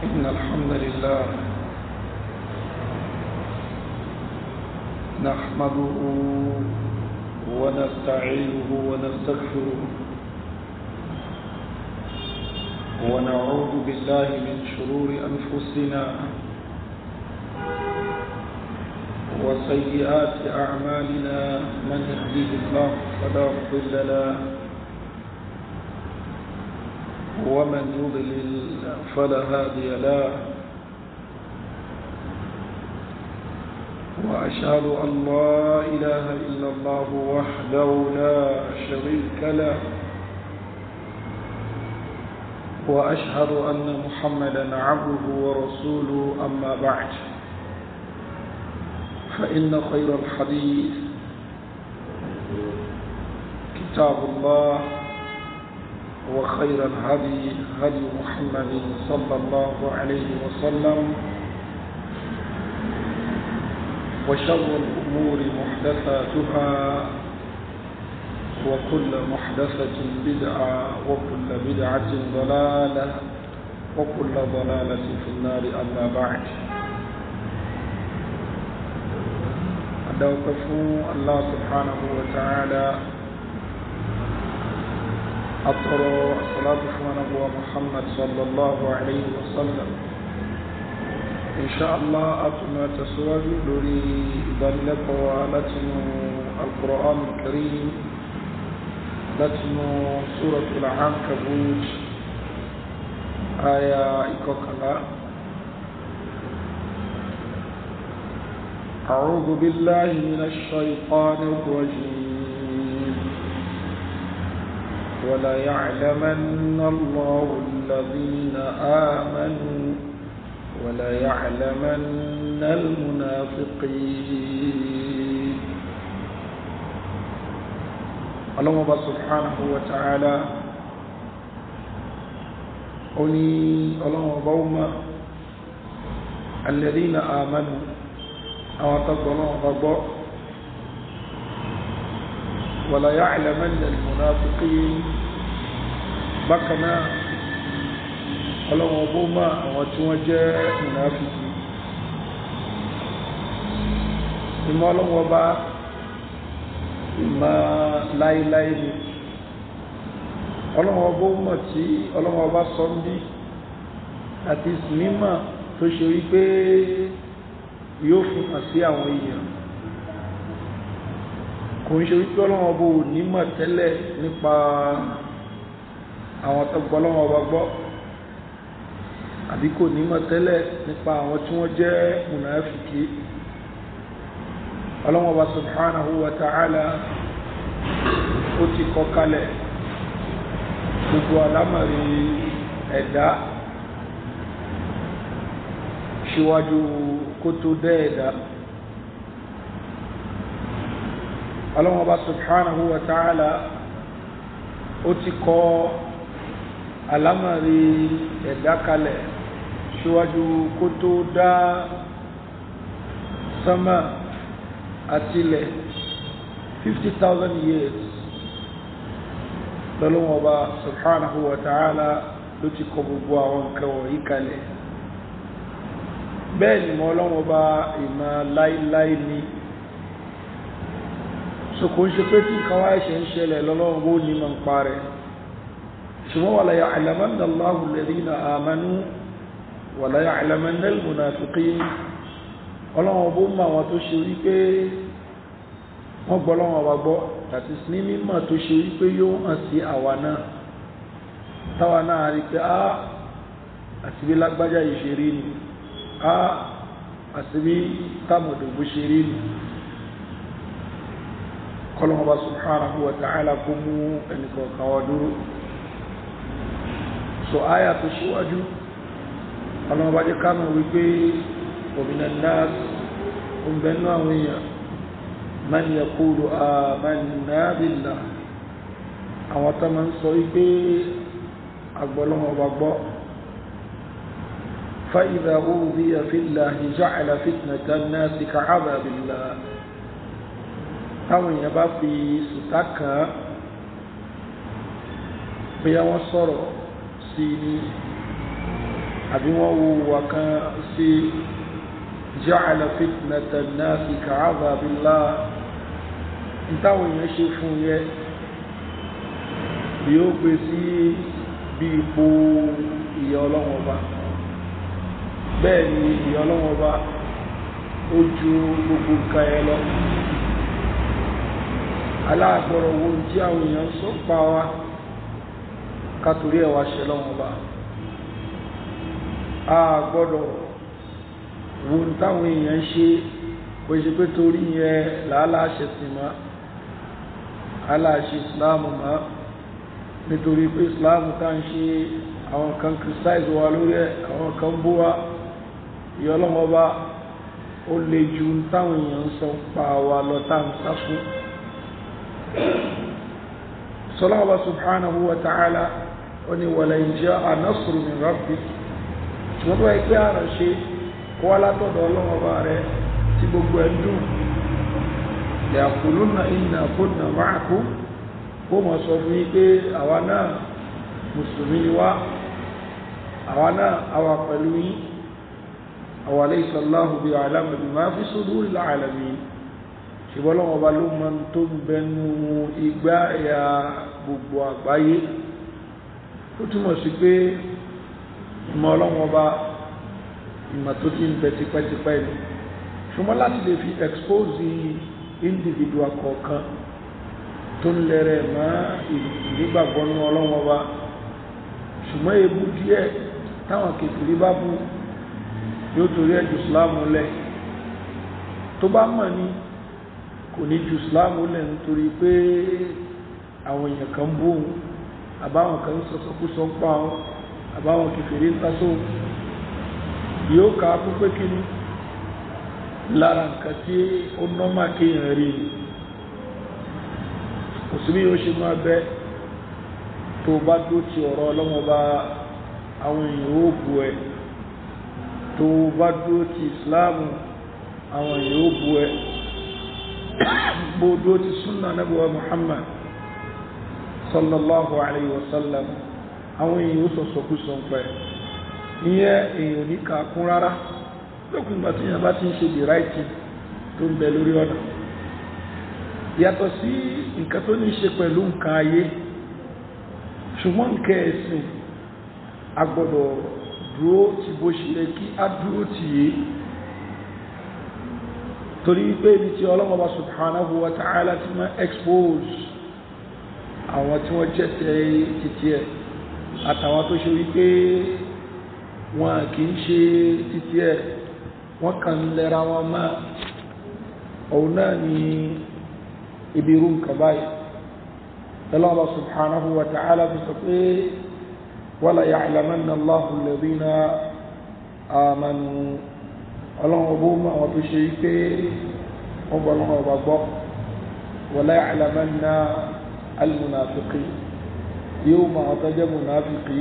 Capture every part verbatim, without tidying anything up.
إن الحمد لله نحمده ونستعينه ونستغفره ونعوذ بالله من شرور أنفسنا وسيئات أعمالنا من يهديه الله فلا مضل له ومن يضلل فلا هادي له وأشهد أن لا إله إلا الله وحده لا شريك له وأشهد أن محمدا عبده ورسوله أما بعد فإن خير الحديث كتاب الله وخير الهدي هدي محمد صلى الله عليه وسلم وشر الأمور محدثاتها وكل محدثة بدعة وكل بدعة ضلالة وكل ضلالة في النار أما بعد أدعوكم الله سبحانه وتعالى أطرى الصلاة على محمد صلى الله عليه وسلم إن شاء الله أتما تسوى لوري ذلك ولتن القرآن الكريم لتن سورة العنكبوت آية إكوكلا أعوذ بالله من الشيطان الرجيم ولا يعلمن الله الذين آمنوا ولا يعلمن المنافقين. الله سبحانه وتعالى أني الله بوما الذين آمنوا أو تقولون غضاء ولا يعلمن المنافقين بكنا ọlọ́wọ́n bó máa àwọn tí wọ́n jẹ́ mùnáfíkí ìmọ̀ ọlọ́wọ́n bá ìmọ̀ láíláí ni ọlọ́wọ́n bó mọ̀ tí ọlọ́wọ́n bá sọ ń bí àti mímọ̀ tó ṣe wípé yóò fi hàn sí àwọn èèyàn kò ń ṣe wípé ọlọ́wọ́n bó nímọ̀ tẹ́lẹ̀ nípa àwọn tó gbọ́ ọlọ́wọ́n bá gbọ́ àbí kò nímọ̀ tẹ́lẹ̀ nípa àwọn tí wọ́n jẹ́ mùnáfíkí. Ọlọ́hun Ọba subhanahu wa ta'ala ó ti kọ kalẹ̀ gbogbo àlámọ̀rí ẹ̀dá ṣíwájú kó tó dẹ́ ẹ̀dá. Ọlọ́hun Ọba subhanahu wa ta'ala ó ti kọ àlámọ̀rí ẹ̀dá kalẹ̀ síwájú kó tó dá sánmà àtilẹ̀ fifty thousand years lọ́lọ́wọ́ Ọba subhanahu wa ta'ala ló ti kọ gbogbo àwọn nǹkan wọ̀nyí kalẹ̀. bẹ́ẹ̀ ni mọ́ Ọlọ́hun Ọba ìmọ̀ láíláí ni so kò ń ṣe pé tí nǹkan wá ẹ̀ṣẹ̀ ń ṣẹlẹ̀ lọ́lọ́wọ́ bó ní mọ̀ ń parẹ́ ṣùgbọ́n wala ya'lamanna Allahu alladhina amanu wala ya'lamanna al-munafiqin. Ọlọ́wọ́n bó mọ̀ àwọn tó ṣe wípé wọ́n gbọ́ Ọlọ́wọ́n Ọba gbọ́ àti ní mímọ̀ tó ṣe wípé yóò hàn sí àwa náà táwa náà rí pé á àti bí lágbájá yìí ṣe rí ni á àti bí támọ̀dògbò ṣe rí ni. kọ́lọ́wọ́n Ọba subhanahu wa ta'ala kó mú ẹnìkọ̀ọ̀kan wa dúró. so aya tó ṣíwájú ọlọ́wọ́ bá jẹ́ kánú wípé òmìnà náà ń bẹ̀nú àwọn èèyàn man yaqulu amanna billah àwọn tó máa ń sọ wípé agbọ́lọ́wọ́ bá gbọ́ fa idha udhiya fillahi ja'ala fitnatan nasi ka'adhabillah táwọn èèyàn bá fi sùtá kan bóyá wọ́n sọ̀rọ̀ sí ní àbí wọ́n wo wà kan sí ja'ala fitnata an-nasi ka'adhabillah ìtàwọn èèyàn ṣe fún yẹ bí ó gbé sí bí ipò ìyà Ọlọ́run Ọba bẹ́ẹ̀ ni ìyà Ọlọ́run Ọba ó ju gbogbo nǹkan ẹ lọ aláàgbọ̀rọ̀ wo tí àwọn èèyàn sọ pa wá kátòrí ẹ̀wà ṣe lọ́wọ́ Ọba a gbọ́dọ̀ wo táwọn èèyàn ṣe bó ṣe pé torí yẹn làálàáṣẹ sí ma aláàṣẹ Ìsìláàmù ma nítorí pé Ìsìláàmù tá ń ṣe àwọn kan criticize wa lórí ẹ̀ àwọn kan bú wa ìyà Ọlọ́run Ọba ó lè ju táwọn èèyàn sọ pa wá lọ tá ń sá fún sọlọ́wọ́ subhanahu wa ta'ala ó ní wala in ja'a nasrun min rabbik ṣùgbọ́n tó ẹgbẹ́ àrà ṣe kó wá látọ̀dọ̀ Ọlọ́run Ọba rẹ̀ tí gbogbo ẹ̀ dùn yaquluna inna kunna ma'akum kó mọ̀ sọ fún yín pé àwa náà mùsùlùmí ni wá àwa náà àwa pẹ̀lú yín awalaysa Allahu bi'alama bima fi suduril alamin ṣùgbọ́n Ọlọ́run Ọba ló mọ̀ tó ń bẹnu igbá ẹ̀yà gbogbo àgbáyé ó túmọ̀ sí pé ìmọ̀ Ọlọ́run Ọba ìmọ̀ tó ti ń bẹ tipẹ́tipẹ́ ni ṣùgbọ́n láti lè fi expose individual kọ̀ọ̀kan tó ń lẹ́rẹ̀ mọ́ ìgbàgbọ́ ní Ọlọ́run Ọba ṣùgbọ́n ebú díẹ̀ táwọn kèfèrí bá bú yóò torí ẹ̀jù Ìsìláàmù lẹ̀ tó bá mọ̀ ní kò ní ju Ìsìláàmù lẹ̀ nítorí pé àwọn èèyàn kan bú òun àbáwọn kan sọ̀sọ̀kúsọ ń pa òun àbáwọn kèfèrí ń tásó yóò ká púpẹ́ kíní lára nǹkan tí ó nọ́mà kéèyàn rí kò sí bí yóò ṣe máa bẹ́ tó bá dó ti ọ̀rọ̀ Ọlọ́run Ọba àwọn èèyàn ó bú ẹ tó bá dó ti Ìsìláàmù àwọn èèyàn ó bú ẹ bó dó ti súnà Ànábì wa Muhammad sallallahu alayhi wa sallam àwọn èèyàn ó sọ̀sọ̀kúsọ ń pẹ́ ìyẹn èèyàn ní kàkún rárá lókùn ìgbà tí èèyàn bá ti ń ṣe the right thing tó ń bẹ lórí ọ̀nà yàtọ̀ sí nǹkan tó ní ṣe pẹ̀lú nǹkan ayé ṣùgbọ́n nǹkan ẹ̀sìn a gbọ́dọ̀ dúró tí bó ṣe yẹ kí a dúró tì yé torí wípé ibi tí Ọlọ́run Ọba subhanahu wa ta'ala ti máa expose àwọn tí wọ́n jẹ́ títí ẹ̀ àtàwọn tó ṣe wípé wọn kì í ṣe títí ẹ̀ wọ́n kàn lẹ́ra wọn máa òun náà ni ibi irú nǹkan báyìí Ọlọ́run Ọba subhanahu wa ta'ala fi sọ pé wala ya'lamanna Allahu alladhina amanu Ọlọ́run Ọba mọ̀ àwọn tó ṣe wípé wọ́n gbọ́ Ọlọ́run Ọba gbọ́ wala ya'lamanna al-munafiqin yóò mọ̀ àwọn tó jẹ́ munafiki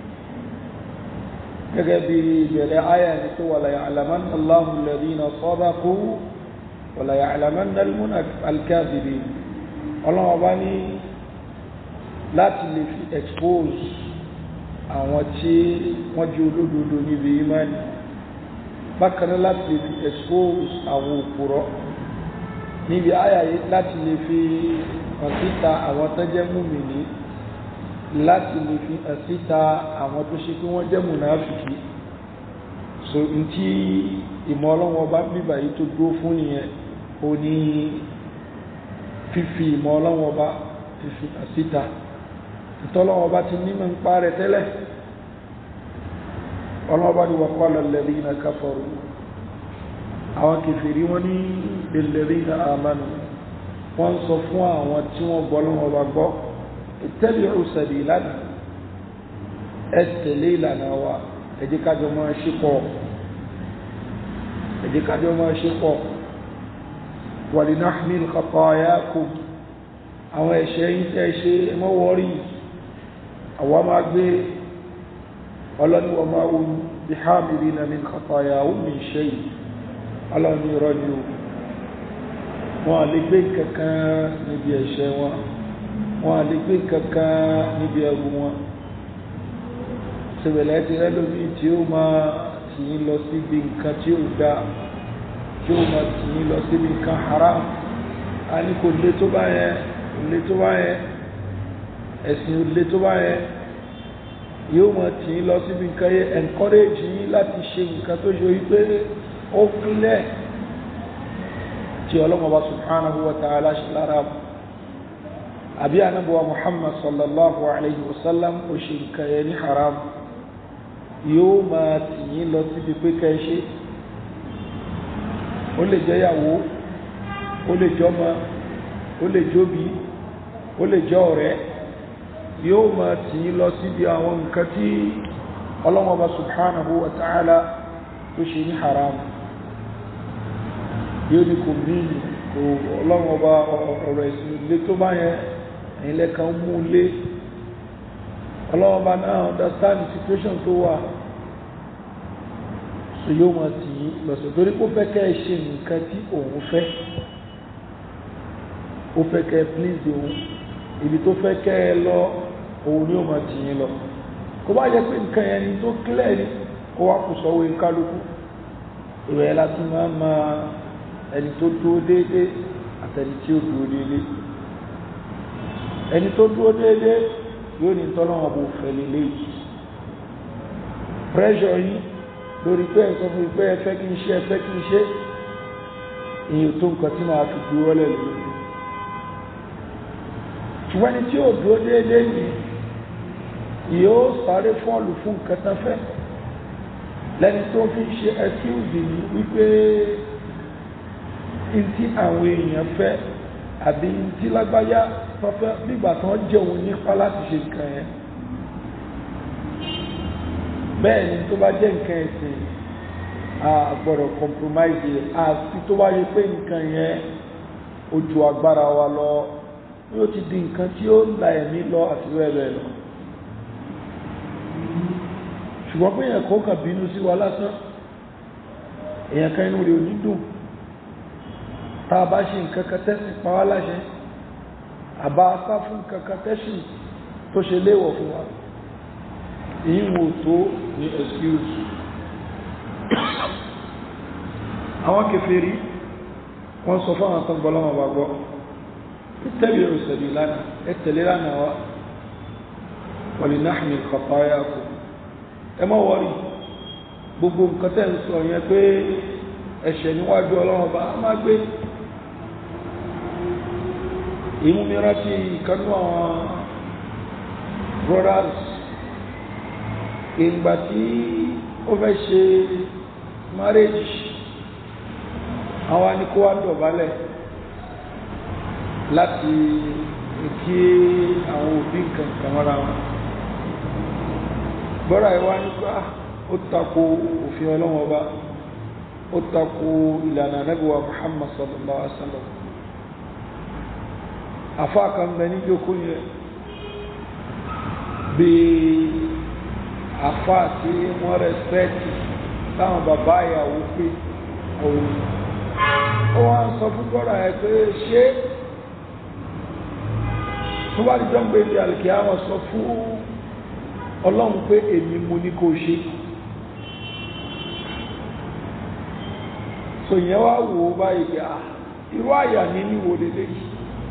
gẹ́gẹ́ bí ìbẹ̀rẹ̀ ayà ní tó wala ya'lamanna Allahu alladhina sadaqu wala ya'lamanna al-kadhibin Ọlọ́run Ọba ní láti lè fi expose àwọn tí wọ́n jẹ́ olódodo níbi imani bákan láti lè fi expose àwọn òpùrọ́ níbi ayà yìí láti lè fi hàn síta àwọn tó jẹ́ mùmìnì láti lè fi hàn síta àwọn tó ṣe pé wọ́n jẹ́ mùnáfìkì so n tí ìmọ̀ Ọlọ́run Ọba bíbà yìí tó dúró fún nìyẹn ó ní fífi ìmọ̀ Ọlọ́run Ọba fífi hàn síta ìtọ́lọ́run Ọba ti nímọ̀ ń pa rẹ̀ tẹ́lẹ̀ Ọlọ́run Ọba ni wa qala alladhina kafaru àwọn kèfèrí wọ́n ní lilladhina amanu wọ́n sọ fún àwọn tí wọ́n gbọ́ Ọlọ́run Ọba gbọ́ ittabi'u sabilana ẹ tẹ̀lé ìlànà wa ẹ jẹ́ ká jọ máa ṣe pọ̀ ẹ jẹ́ ká jọ máa ṣe pọ̀ wa linahmil khatayakum àwọn ẹ̀ṣẹ̀ yìí tẹ́ ṣe mọ́ wọ́rí àwọn máa gbé ọlọ́ni wa ma hum bihamilina min khatayahum min shay ọlọ́ni rọ́ni wọn lè gbé kankan níbi ẹ̀ṣẹ̀ wọn wọn lè gbé kankan níbi ẹrù wọn sẹ̀bẹ̀lẹ̀ ti rẹ́ lómi tí ó máa tì í lọ síbi nǹkan tí ó dá tí ó máa tì í lọ síbi nǹkan haram a ní kò lé tó bá yẹn kò lé tó bá yẹn ẹ̀sìn ò lé tó bá yẹn yóò máa tì í lọ síbi nǹkan yẹn encourage yín láti ṣe nǹkan tó ṣe wípé ó kílẹ̀ tí ọlọ́mọba subhanahu wa ta'ala ṣe lára àbí anábọ̀wá muhammad sallallahu alayhi wa sallam ó ṣe nǹkan yẹn ní haram yóò máa tì yín lọ síbi pé ká ẹ ṣe ó lè jẹ́ ìyàwó ó lè jẹ́ ọmọ ó lè jóbi ó lè jẹ́ ọ̀rẹ́ yóò máa tì yín lọ síbi àwọn nǹkan tí ọlọ́mọba subhanahu wa ta'ala tó ṣe ní haram yóò ní kò mí kò ọlọ́mọba ọ̀rọ̀ ẹ̀sìn ilé tó bá yẹn ẹ̀yin lẹ́kan mú lé ọlọ́mọba náà understand situation tó wà so yóò máa tì yín lọ́sọ̀ torí kó fẹ́ kẹ́ ẹ ṣe nǹkan tí òun fẹ́ ó fẹ́ kẹ́ ẹ please òun ibi tó fẹ́ kẹ́ ẹ lọ òun ni ó máa tì yín lọ kó bá jẹ́ pé nǹkan yẹn ni tó clear ni kó wá kó sọ́wọ́ kálukú ìrẹ̀ láti máa ma ẹni tó dúró déédéé àtẹni tí ó dúró déédéé ẹni tó dúró déédéé yóò ní tọ́lọ́wọ́ bó fẹ́ lélẹ́ yìí pressure yìí lórí pé ẹ̀ sọ fún mi pé ẹ fẹ́ kí n ṣe ẹ fẹ́ kí n ṣe ìyẹn tó nǹkan tí màá fi dúró lẹ̀ lórí ṣùgbọ́n ẹni tí ó dúró déédéé yìí yóò sáré fọ́ọ̀lù fún nǹkan tán fẹ́ lẹ́ni tó fi ṣe excuse ní wípé n tí àwọn èèyàn fẹ́ àbí n tí lágbáyá tán fẹ́ nígbà tán jẹun nípa láti ṣe nǹkan yẹn bẹ́ẹ̀ ni tó bá jẹ́ nǹkan ẹ̀sìn a gbọ́dọ̀ compromise yẹn àti tó bá yẹ pé nǹkan yẹn ó ju agbára wa lọ yóò ti di nǹkan tí ó la ẹ̀mí lọ àti bẹ́ẹ̀ bẹ́ẹ̀ lọ ṣùgbọ́n pé èèyàn kó kàn bínú sí wa lásán èèyàn kan inú rẹ̀ ò ní dùn tá a bá ṣe nǹkan kan tẹ́sìn pa wá láṣẹ àbá sá fún nǹkan kan tẹ́sìn tó ṣe léèwọ̀ fún wa èyí wò tó ní excuse àwọn kèfèrí wọ́n sọ fún àwọn tán gbọ́lọ́wọ́ bá gbọ́ ìtẹ́bí ìrùsẹ̀lì lánàá ẹ̀tẹ̀lé lánàá wa wọ̀lì náà ní kọ̀páyà kò ẹ má wọ́rí gbogbo nǹkan tẹ́ ń sọ yẹn pé ẹ̀ṣẹ̀ níwájú ọlọ́run bá a máa gbé ìmú mi rántí ìkanú àwọn brothers ìgbà tí ó fẹ́ ṣe marriage àwọn ni kó wá dọ̀bálẹ̀ láti kí àwọn òbí nǹkan kan mọ́ra wọn bọ́ra ìwá nípa ó tako òfin ọlọ́wọ́ bá ó tako ìlànà nẹ́bíwá Muhammad sallallahu alaihi wasallam afá kan bẹ ní jókòó yẹn bí afá tí wọ́n rẹ̀spẹ́tì táwọn bàbá ìyàwó pé òun ó wá ń sọ fún bọ́ra ẹ̀ pé ṣé tó bá dìjọ́ ń gbé ní àlùkìyà wọn sọ fún ọlọ́run pé èmi mo ní kó ṣe so yẹn wá wò ó báyìí pé à irú àyà ní níwò lélẹ́ yìí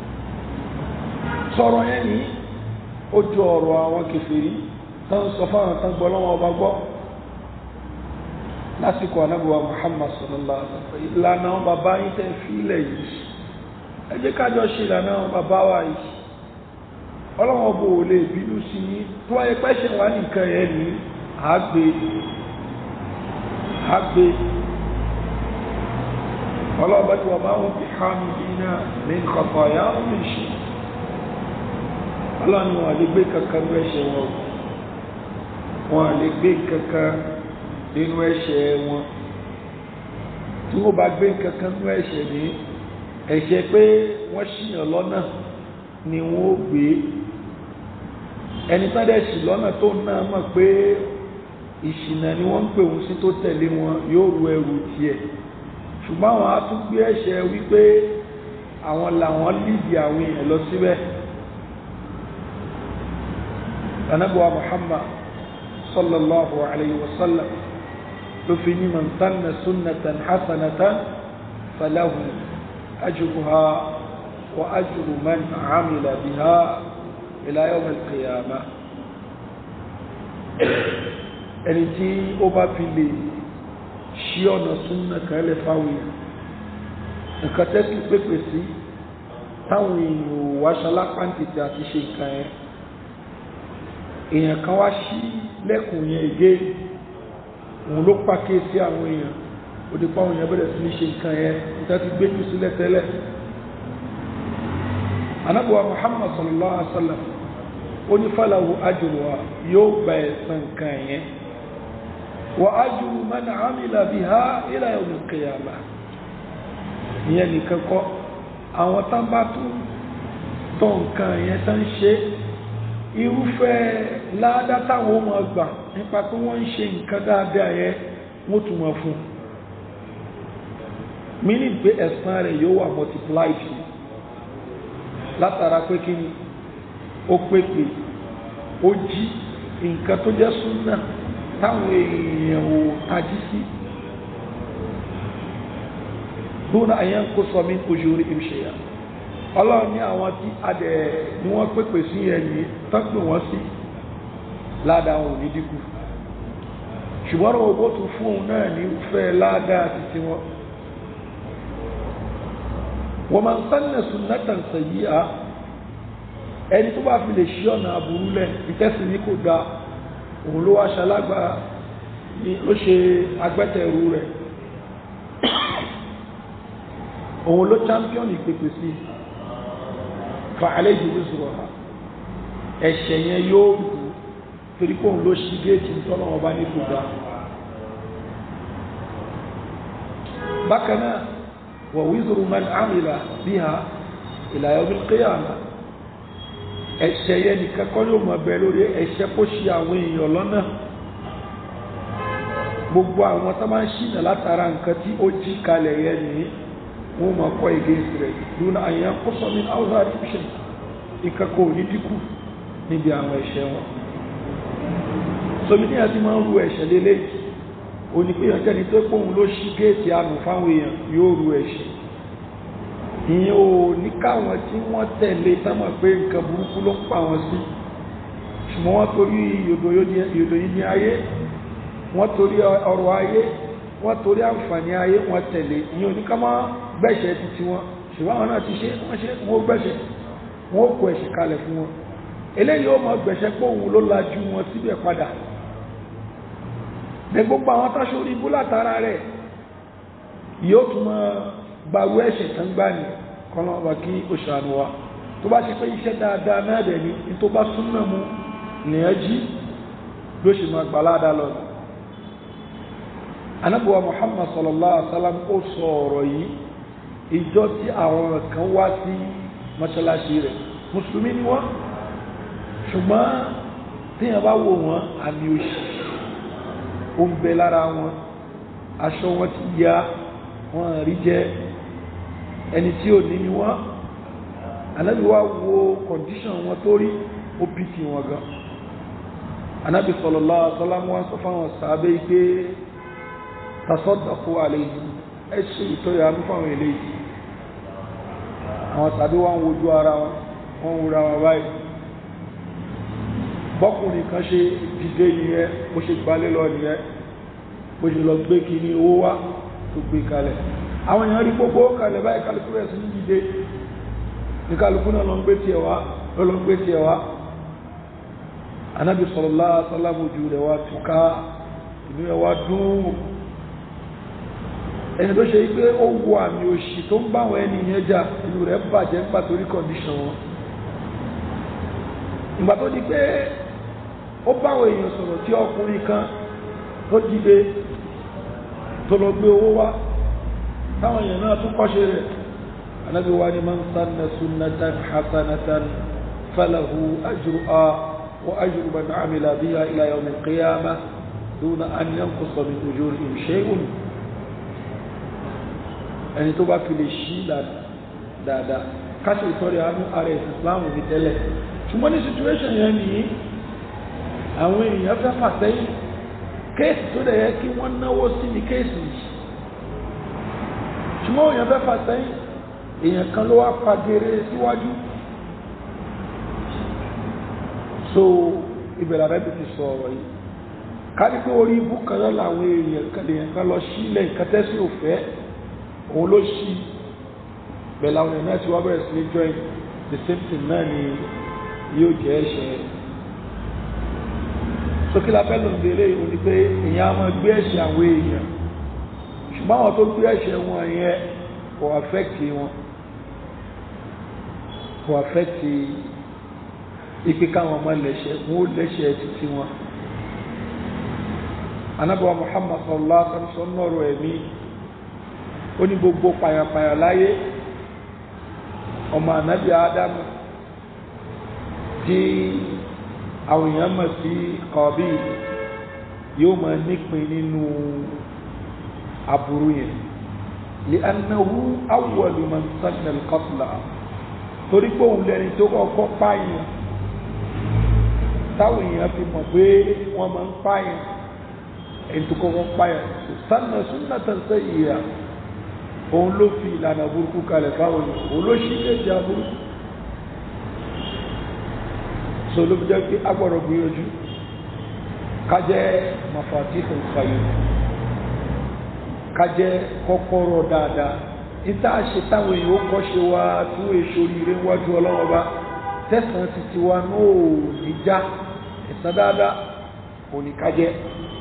sọ̀rọ̀ yẹn ní ó jọ ọ̀rọ̀ àwọn kèfèrí tán sọ fáwọn tán gbọ́ lọ́wọ́ ọba gbọ́ lásìkò anábíwá Muhammad sallallahu alaihi wasallam ìlànà àwọn bàbá yín tẹ́ fi ilẹ̀ yìí ẹ jẹ́ kájọ ṣe ìlànà àwọn bàbá wa yìí ọlọ́wọ́ bò lè bínú sí yí tó wáyé pẹ́ṣẹ̀ wá nìkan ẹ̀ ní àgbé àgbé ọlọ́ọ̀bá tí wọ́n máa ń fi hàmì dínà ní kọ̀kọ̀ ya ń lè ṣe ọlọ́ni wọn lè gbé kankan ní ẹ̀ṣẹ̀ wọn wọn lè gbé kankan nínú ẹ̀ṣẹ̀ wọn tí wọ́n bá gbé kankan ní ẹ̀ṣẹ̀ ní ẹ̀ṣẹ̀ pé wọ́n ṣìyàn lọ́nà ni wọ́n ó gbé ẹni tọ́dẹ̀ sí lọ́nà tó náà mọ̀ pé ìṣìnà ni wọ́n ń pè wọ́n sí tó tẹ̀lé wọn yóò ru ẹrù tiẹ̀ ṣùgbọ́n àwọn á tún gbé ẹ̀ṣẹ̀ wípé àwọn làwọn lídìí àwọn èèyàn lọ síbẹ̀ Ànábì wa Muhammad sallallahu alayhi wa sallam ló fi ní man sanna sunnatan hasanatan falahu ajruha wa ajru man amila biha ila yawm al-qiyamah. ẹni tí ó bá fi lè ṣí ọ̀nà súnnà kan lè fáwọn nǹkan tẹ́sí pépè sí táwọn èèyàn wá ṣalápáǹtìtì àti ṣe nǹkan ẹ̀ èèyàn kan wá sí lẹ́kùn yẹn ègé òun ló pàkíyè sí àwọn èèyàn ó di pa àwọn èèyàn bẹ̀rẹ̀ sí ní ṣe nǹkan ẹ̀ níta ti gbé jù sílẹ̀ tẹ́lẹ̀. anábùwà Muhammad sallallahu alaihi wa sallam ó ní falahu ajruha yóò gba ẹ̀san nǹkan yẹn wa ajru man amila biha ila yawm al-qiyamah. ìyẹn nìkan kọ́ àwọn tán bá tún tọ́ nǹkan yẹn tán ṣe irúfẹ́ ládá táwọn ọmọ ọgbà nípa pé wọ́n ń ṣe nǹkan dáadáa yẹn wọ́n tún wọ́n fún meaning pé ẹ̀san rẹ̀ yóò wà multiplied látara pé kí ni ó pépè ó jí nǹkan tó jẹ́ súnà táwọn èèyàn ò tají sí dúnà àyàn kó sọ mí ojú orí ìṣẹ́yà ọlọ́run ní àwọn tí adẹ̀ ni wọ́n pèpè sí ẹ̀yìn tọ́pù wọ́n sí ládàá wọn ò ní dínkù ṣùgbọ́n owó tó fún òun náà ní fẹ́ ládàá àti tí wọ́n wọ́n máa ń sanna sunnatan sayyi'a ẹni tó bá fi lè ṣí ọ̀nà àbúrú lẹ̀ ìtẹ́sí ní kò dá òun ló wá ṣalágbá ní ló ṣe agbẹ́tẹ̀rú rẹ̀ òun ló champion ìpèpè sí fa alayhi wizruha ẹ̀ṣẹ̀ yẹn yóò rú torí pé òun ló ṣí géètì tọ́nà ọba ní kò dá. bákan náà wa wizru man amila biha ila yawm al-qiyamah ẹ̀ṣẹ̀ yẹn nìkan kọ́ ló mọ̀ bẹ́ẹ̀ lórí ẹ̀ṣẹ̀ kó ṣì àwọn èèyàn lọ́nà gbogbo àwọn tó máa ń ṣìnà látara nǹkan tí ó jí kalẹ̀ yẹn nìyí wọ́n mọ̀ kọ́ against rẹ̀ lónà àyàn kó sọ ní outside division ìkẹ́kọ̀ọ́ ní dínkù níbi àwọn ẹ̀ṣẹ̀ wọn. somi ní àti máa ń ru ẹ̀ṣẹ̀ lélẹ́yìí onípéyàn jẹ́ni tó pòun ló ṣí géètì àmì fáwọn èèyàn yóò ru ẹ̀ṣẹ̀ ìyẹn ò ní káwọn tí wọ́n tẹ̀lé táwọn pé nǹkan burúkú ló ń pa wọn sí ṣùgbọ́n wọ́n torí yòdò yìí ní ayé wọ́n torí ọrọ̀ ayé wọ́n torí àǹfààní ayé wọ́n tẹ̀lé ìyẹn ò ní ká máa gbẹ̀ṣẹ̀ títí wọn ṣùgbọ́n àwọn náà ti ṣe wọ́n ṣe wọ́n gbẹ̀ṣẹ̀ wọ́n kó ẹ̀ṣẹ̀ kalẹ̀ fún wọn eléyìí ó mọ gbẹ̀ṣẹ̀ pé òun ló lajú wọn síbẹ̀ padà ní gbogbo àwọn táṣọ orí ibú látara rẹ̀ yóò tún mọ gbàrú ẹ̀ṣẹ̀ tán gbà ní kọ́nà ọba kí ó ṣàánú wa tó bá ṣe pé iṣẹ́ dáadáa náà dẹ̀ ní tó bá súnmọ́ mu nìyẹn jí ló ṣe máa gbàládà lọ. anábùwà Muhammad sallallahu alaihi wa sallam ó sọ ọ̀rọ̀ yìí ìjọ tí àwọn kan wá sí mọ́ṣáláṣí rẹ̀ mùsùlùmí ni wọ́n ṣùgbọ́n téèyàn bá wò wọ́n àmì òṣì ó ń bẹ lára wọn aṣọ wọn ti ya wọn rí jẹ ẹni tí ò ní ni wọn Ànábì wá wo condition wọn tó rí ó bí ti wọn gan Ànábì sallallahu alaihi wasallam wọn sọ fáwọn sàábé pé tasaddaqu alayhim ẹ ṣe ìtọ́jú àánú fáwọn eléyìí àwọn sàábé wọn wojú ara wọn wọn wúra wọn báyìí bọ́kùnrin kan ṣe dìde nìyẹn bó ṣe gbalẹ̀ lọ nìyẹn bó ṣe lọ gbé kí ní owó wá tó gbé kalẹ̀ àwọn èèyàn rí gbogbo kalẹ̀ báyìí kálukú rẹ̀ sí ní dìde ní kálukú náà lọ ń gbé tiẹ̀ wá lọ lọ ń gbé tiẹ̀ wá Ànábì sallallahu alaihi wasallam ojú rẹ̀ wá túká inú ẹ̀ wá dùn ẹni tó ṣe pé ó wo àmì òṣì tó ń bá àwọn ẹni yẹn jà inú rẹ̀ bàjẹ́ nípa torí condition wọn ìgbà tó di pé ó báwọn èèyàn sọ̀rọ̀ tí ọkùnrin kan tó dìde tó lọ gbé owó wá táwọn èèyàn náà tún kọ́ṣe rẹ̀ Ànábì wa ni man sanna sunnatan hasanatan falahu ajruha wa ajru man amila biha ila yawm al-qiyamah duna an yanqusa min ujurihim shay'un ẹni tó bá fi lè ṣí dáadáa káṣe ìtọ́rẹ àánú ara ìsìláàmù ní tẹ́lẹ̀ ṣùgbọ́n ní situation yẹn ni àwọn èèyàn fẹ́ fà sẹ́yìn kéèsì tó dẹ̀ yẹ kí wọ́n náwó sí ní kéèsì yìí ṣùgbọ́n èèyàn fẹ́ fà sẹ́yìn èèyàn kan ló wá pagere síwájú so ìbẹ̀rẹ̀ rẹ̀ bí ti sọ ọ̀rọ̀ yìí kárí pé orí ibú kan náà làwọn èèyàn kan lèèyàn kan lọ sílẹ̀ nǹkan tẹ́sí òfẹ́ òun ló ṣí bẹ̀rẹ̀ àwọn èèyàn náà ti wá bẹ̀rẹ̀ sí ní join the same thing náà ni yóò jẹ́ ẹ̀ṣẹ̀ sókè lábẹ́ ló ń délé ìwò ni pé èèyàn á máa gbé ẹ̀ṣẹ̀ àwọn èèyàn ṣùgbọ́n àwọn tó gbé ẹ̀ṣẹ̀ wọn yẹn kò affect wọn kò affect ipe káwọn ọmọ lẹ́ṣẹ̀ wọn ó lẹ́ṣẹ̀ títí wọn anábọ̀wá Muhammad sallallahu alaihi wasallam nọ̀rọ̀ ẹ̀mí ó ní gbogbo pàyàpàyà láyé ọmọ ànábì Ádámù tí àwọn èèyàn mọ̀ sí Qabil yóò máa nípìn nínú aburú yẹn li'annahu awwalu man sanna al-qatla torí pé òun lẹni tó kọ́kọ́ pààyàn táwọn èèyàn fi mọ̀ pé wọ́n máa ń pààyàn èyí tó kọ́kọ́ pààyàn sanna sunnatan sayyi'a òun ló fi ìlànà burúkú kalẹ̀ fáwọn èèyàn òun ló ṣí lè jà burúkú so ló fi jẹ́ pé agbọ̀rọ̀ gbìyànjú kájẹ́ mafatihul khayr kájẹ́ kọ́kọ́rọ̀ dáadáa níta ṣe táwọn èèyàn ó kọ́ ṣe wá tún èso rire wájú ọlọ́wọ́ bá tẹ̀sán ti ti wá náà ò ní já ẹ̀sán dáadáa ò ní kájẹ́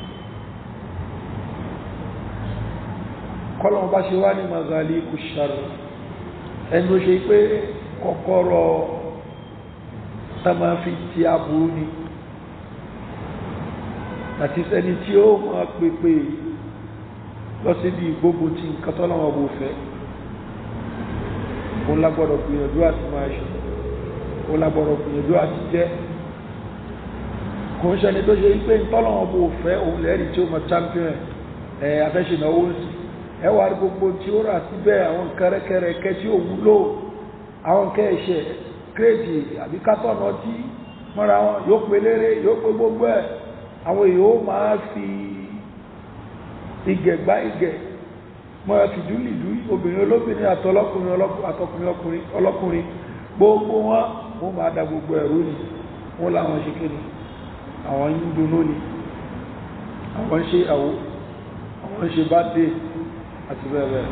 kọ́lọ̀ bá ṣe wá ní maghaliqu sharr ẹnu ṣe pé kọ́kọ́rọ̀ tá máa fi ti aburú ni àti sẹni tí ó máa pèpè lọ sí ibi ìgbógun tí nǹkan tó lọ́wọ́ bó fẹ́ ó lágbọ́dọ̀ gbìyànjú àti máa ṣe ó lágbọ́dọ̀ gbìyànjú àti jẹ́ kò ń ṣẹni tó ṣe pé ìtọ́lọ́wọ́ bó fẹ́ òun lẹ́rìí tí ó máa champion ẹ̀ afẹ́ṣìnáwó sí ẹwà gbogbo tí ó rà síbẹ̀ àwọn kẹrẹkẹrẹkẹ tí ó wúlò àwọn kẹ́ẹ̀ṣẹ̀ kírèjì àbí kátọ̀nà tí mọ́ra wọn yóò pè lérè yóò pè gbogbo ẹ̀ àwọn èèyàn ó máa fi igẹ̀ gbá igẹ̀ mọ́ra fìdú lìdú obìnrin olóbìnrin àtọlọ́kùnrin àtọkùnrin ọlọ́kùnrin gbogbo wọn wọ́n máa da gbogbo ẹ̀rú ni wọ́n láwọn ṣe kéde àwọn ń dunú ni àwọn ń ṣe àwò àwọn ń ṣe bá dé àti bẹ́ẹ̀ bẹ́ẹ̀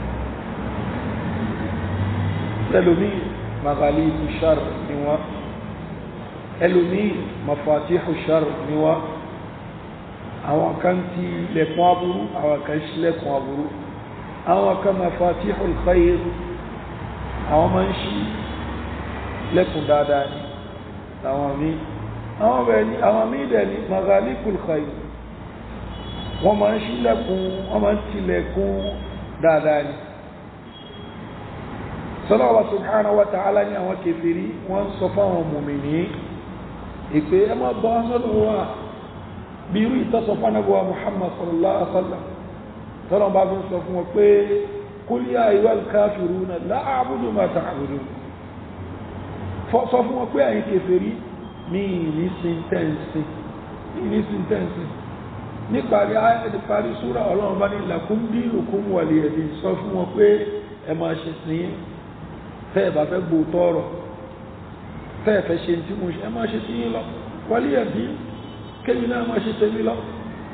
ẹlòmí maghaliqu sharr ni wọ́n ẹlòmí mafatihu sharr ni wọ́n àwọn kan ti lẹ̀kùn aburú àwọn kan ṣí lẹ̀kùn aburú àwọn kan mafatihul khayr àwọn máa ń ṣí lẹ̀kùn dáadáa ni àwọn mí àwọn bẹ́ẹ̀ ni àwọn mí dẹ̀ ni maghaliqul khayr wọ́n máa ń ṣí lẹ̀kùn wọ́n máa ń tilẹ̀kùn dáadáa ni sọ́lọ́wọ́ subhanahu wa ta'ala ní àwọn kèfèrí wọ́n sọ fáwọn mùmìnì ìpé ẹ má bọ́ sọ́dọ̀ wa bí irú ìtọ́sọ fánàbọ̀ Muhammad sallallahu alaihi wasallam tọ́lọ̀ bá fi sọ fún wọn pé qul ya ayyuhal kafiruna la a'budu ma ta'budun sọ fún wọn pé àyín kèfèrí ní ní síntẹ́ǹsì ní síntẹ́ǹsì níparí ayẹ́ parí súra ọlọ́run bá ní lakum dinukum waliya din sọ fún wọn pé ẹ máa ṣe sí tẹ́ ẹ̀ bá fẹ́ gbò tọ́rọ̀ tẹ́ ẹ̀ fẹ́ ṣe tí mo ṣe ẹ máa ṣe sí yín lọ waliya din kémi náà máa ṣe tẹ́mi lọ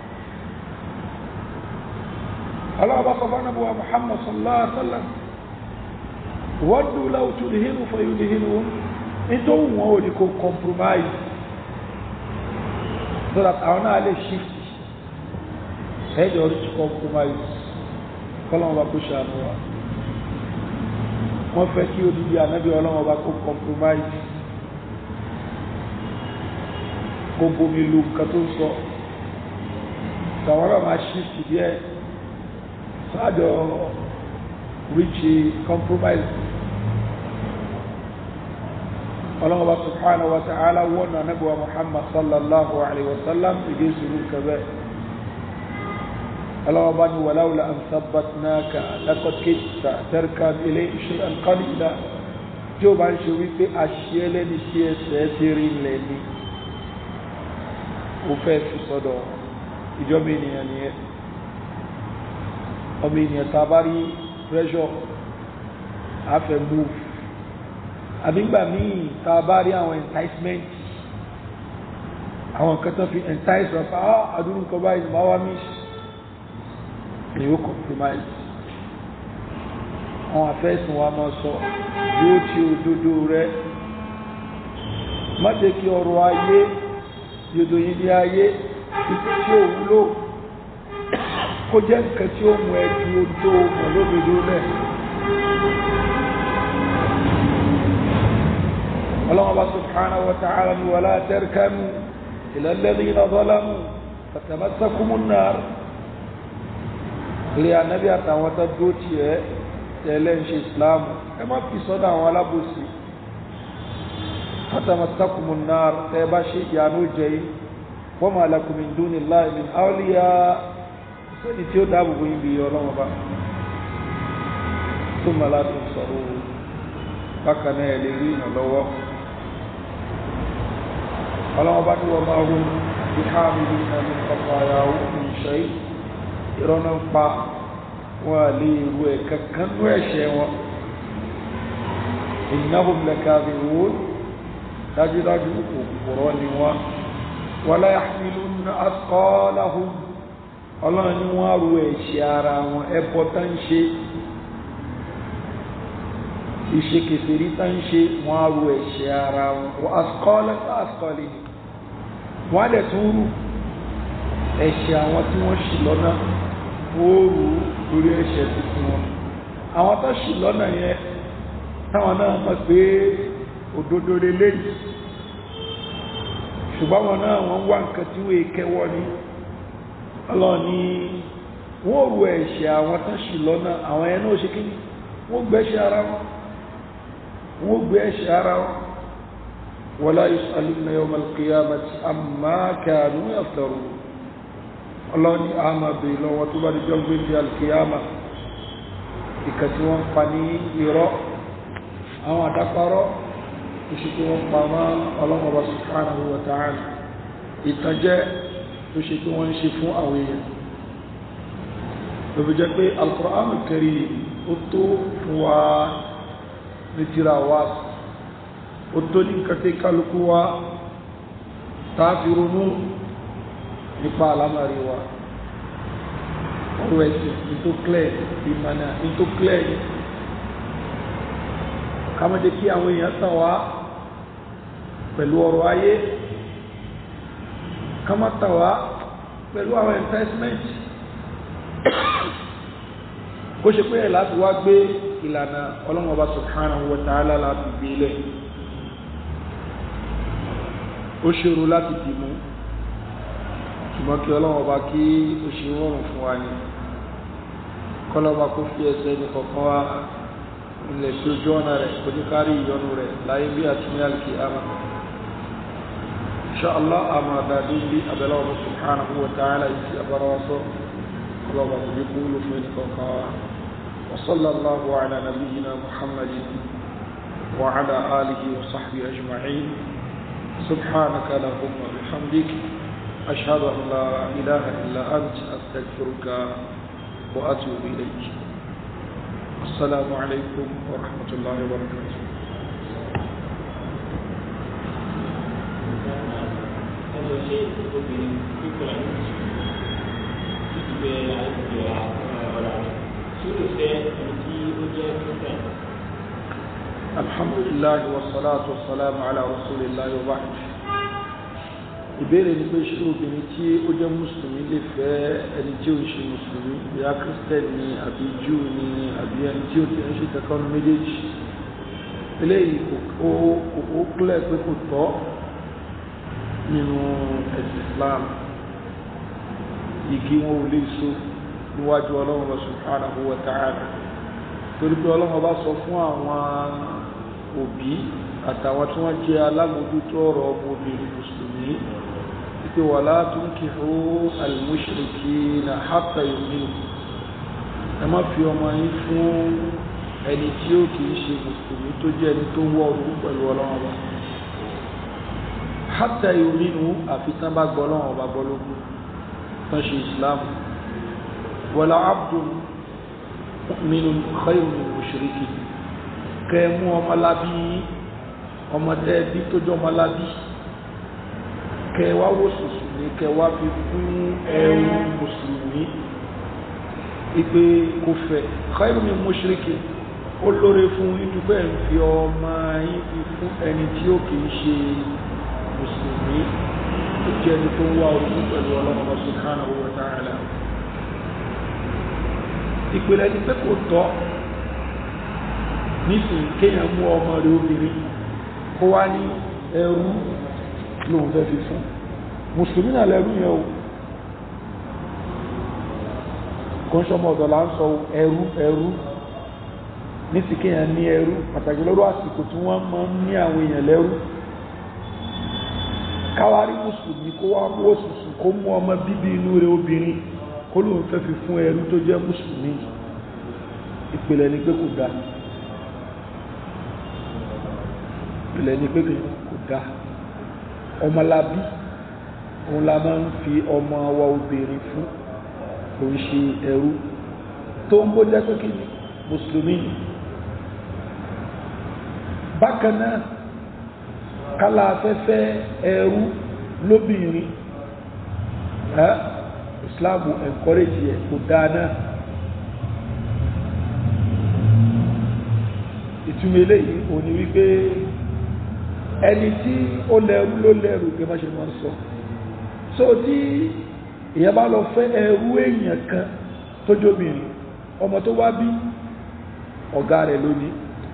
Allah bá sọ fún Ànábì Muhammad sallallahu alaihi wasallam waddu law tudhinu fayudhinun nítorí wọn ò ní kó compromise so that àwọn náà lè shift ẹjọ́ orí compromise kọ́lọ́wọ́ bá kó ṣàánú wa wọ́n fẹ́ kí odidi ànábì ọlọ́wọ́ bá kó compromise kó bomi lu nǹkan tó ń sọ tàwọn máa shift díẹ̀ sáàjọ reach compromise ọlọ́wọ́ bá subhanahu wa ta'ala wọ́n na ànábì wa Muhammad sallallahu alaihi wasallam ìgbé sùúrù kẹfẹ́ الله بني ولولا أن ثبتناك لقد كدت تركب إليه شيئا قليلا جو بان شوي في أشياء لني سياسيرين لني ó fẹ́ fi sọ́dọ̀ ìjọba ènìyàn nìyẹn. ọmọ ènìyàn tá a bá rí pressure a fẹ́ move àbígbà míì tá a bá rí àwọn enticement àwọn nǹkan tó fi entice rẹ̀ pa á àdúrú nǹkan báyìí ní máa wá miss ni ó compromise. àwọn afẹ́sùn wa máa sọ yóò tí òdodo rẹ̀ má jẹ́ kí ọrọ̀ ayé yòdò yìí ní ayé títí tí ó wúlò kó jẹ́ nǹkan tí ó mú ẹjú odó mọ̀lódodo rẹ̀. Allah subhanahu wa ta'ala ni wala tarkanu ila alladhina zalamu fatamassakumun nar. ilé anábí àtàwọn tó dó tí ẹ tẹ́lẹ̀ ń ṣe islam ẹ má fi sọ́dọ̀ àwọn alábòsí fatamassakumun nar tẹ́ bá ṣe ìyànú jẹ́ yìí wa ma lakum min dunillahi min awliya sọ́dí tí ó dáàbòbò yìí bí ọlọ́wọ́ bá thumma la tunsarun bákan náà lè rí ìrànlọ́wọ́. ọlọ́wọ́ bá ní wọ́n máa wọ́n bí háàmìlì náà ní ọkọ̀ àyàwó ìṣẹ́ ìrọ́nà ń pa wọ́n lè rú ẹ̀ kankan ní ẹ̀ṣẹ̀ wọn. innahum lakadhibun dájúdájú òkúrọ́ ni wọ́n wala yahmilunna athqalahum ọlọ́run ni wọ́n rú ẹ̀ṣẹ̀ ara wọn ẹbọ tá ń ṣe ìṣe kèfèrí tá ń ṣe wọ́n rú ẹ̀ṣẹ̀ ara wọn wa athqalaka athqalihim wọ́n lè tún rú ẹ̀ṣẹ̀ àwọn tí wọ́n ṣì lọ́nà oòrù lórí ẹ̀ṣẹ̀ tuntun wọn. àwọn tó ṣì lọ́nà yẹn táwọn náà mọ̀ pé òdodo lélẹ́yìí ṣùgbọ́n wọn náà wọ́n wá nǹkan tí wọ́n kẹwọ́ ní ọlọ́ni wọ́n rú ẹ̀ṣẹ̀ àwọn tó ṣì lọ́nà àwọn ẹ̀nà òṣèké wọ́n gbẹ́ṣẹ̀ ara wọn wọ́n gbé ẹ̀ṣẹ̀ ara wọn wala yus'aluna yawma al-qiyamati amma kanu yaftarun. ọlọ́ni àmà bèèrè lọ́wọ́ tó bá di jọ́ gbé di al-qiyama ìkà tí wọ́n pa ní irọ́ àwọn àdáparọ́ ìṣe tí wọ́n pa mọ́ ọlọ́mọba subhanahu wa ta'ala ìtànjẹ tó ṣe tí wọ́n ń ṣe fún àwọn èèyàn. lọ́bí jẹ́ pé al-Qur'an al-Karim ó tó fún wa ní tírà wa ó tó ní nǹkan tí kálukú wa tààfi ronú nípa àlámàrí wa ọ̀rọ̀ ẹ̀sìn ní tó clear ìmọ̀nà ní tó clear ní kàmọ́dé kí àwọn èèyàn tàn wá pẹ̀lú ọrọ̀ ayé kàmọ́ tàn wá pẹ̀lú àwọn enticement kó ṣe pé ẹ̀ láti wá gbé ìlànà Ọlọ́hun Ọba subhanahu wa ta'ala láti gbé ilẹ̀ ó ṣòro láti dìmú ṣùgbọ́n kí Ọlọ́hun Ọba kí ó ṣe rọrùn fún wa ní kọ́lọ́ba kó fi ẹsẹ̀ ní kọ̀ọ̀kan wá ilẹ̀ tí ó jọ́ ọ̀nà rẹ̀ kó ní kárí ìyọnu rẹ̀ láyé bí àti ní al-qiyamah. insha Allah àmà àdàdé bí abẹ́lẹ́ ọba subhanahu wa ta'ala ìsì àbárawásọ kọ́lọ́ba kò ní kú ló fún ẹni kọ̀ọ̀kan wá. wa sallallahu ala nabiyyina muhammadin wa ala alihi wa sahbihi ajma'in subhanaka allahumma wa bihamdik ashhadu an la ilaha illa anta astaghfiruka wa atubu ilayk. السلام عليكم ورحمة الله وبركاته. الحمد لله والصلاة والسلام على رسول الله وبعد. ìbéèrè ni pé ṣé obìnrin tí ó jẹ́ mùsùlùmí lè fẹ́ ẹni tí ó ń ṣe mùsùlùmí bíi kírísítẹ́nì ni àbí júù ni àbí ẹni tí ó ti ń ṣe kankan méjèèjì. eléyìí kò kò kílẹ̀ pé kò tọ́ nínú ẹ̀sìn Islam. igi wọn ò lè so níwájú Ọlọ́run subhanahu wa ta'ala torí pé Ọlọ́run bá sọ fún àwọn òbí àtàwọn tí wọ́n jẹ́ alámòjútó ọ̀rọ̀ ọmọbìnrin mùsùlùmí pé wala tunkihu al-mushrikina hatta yu'minu. ẹ má fi ọmọ yín fún ẹni tí ó kìí ṣe mùsùlùmí tó jẹ́ ẹni tó wọ́ ọdún pẹ̀lú Ọlọ́run Ọba hatta yu'minu àfi tán bá gbọ́ lọ́wọ́ bá gbọ́ lógún tán ṣe islam wala abdun mu'minun khayrun min mushriki kẹmú ọmọlábí ọmọdé bí tó jọ ọmọlábí kẹwàá wò sùsù ní kẹwàá fi fún ẹrú mùsùlùmí ìpé kò fẹ́ khayrun min mushriki ó lóore fún ìdúpẹ́ ń fi ọmọ yín fi fún ẹni tí ó kìí ṣe mùsùlùmí tó jẹ́ ẹni tó ń wá orúkú pẹ̀lú Ọlọ́run subhanahu wa ta'ala. ìpìlẹ̀ ni pé kò tọ́ nísìnyí kéèyàn mú ọmọ rẹ̀ obìnrin kó wá ní ẹrú lòun fẹ́ fi fún mùsùlùmí náà lẹ́rú yẹn o kò ń ṣọmọ ọ̀dọ̀ là ń sọ ẹrú ẹrú ní ti kéèyàn ní ẹrú pàtàkì lọ́rọ̀ àsìkò tí wọ́n máa ń ní àwọn èèyàn lẹ́rú káwárí mùsùlùmí kó wá mú òṣùṣù kó mú ọmọ bíbí inú rẹ̀ obìnrin kó lóun fẹ́ fi fún ẹrú tó jẹ́ mùsùlùmí ìpìlẹ̀ ni pé kò dá ìpìlẹ̀ ni pé kò dá ọmọlábí òun la máa ń fi ọmọ wa obìnrin fún kò ń ṣe ẹrú tó ń bó jẹ́ pé kí ni mùsùlùmí ni bákan náà kálá afẹ́fẹ́ ẹrú lóbìnrin ẹ́ islamu encourage ẹ̀ kò dáná ìtumọ̀ eléyìí òní wípé ẹni tí ó lẹ́rú ló lẹ́rú gẹ́gẹ́ bá ṣe máa ń sọ so tí èyàn bá lọ fẹ́ ẹrú èèyàn kan tó jóbìnrin ọmọ tó wá bí ọ̀gá rẹ̀ lónìí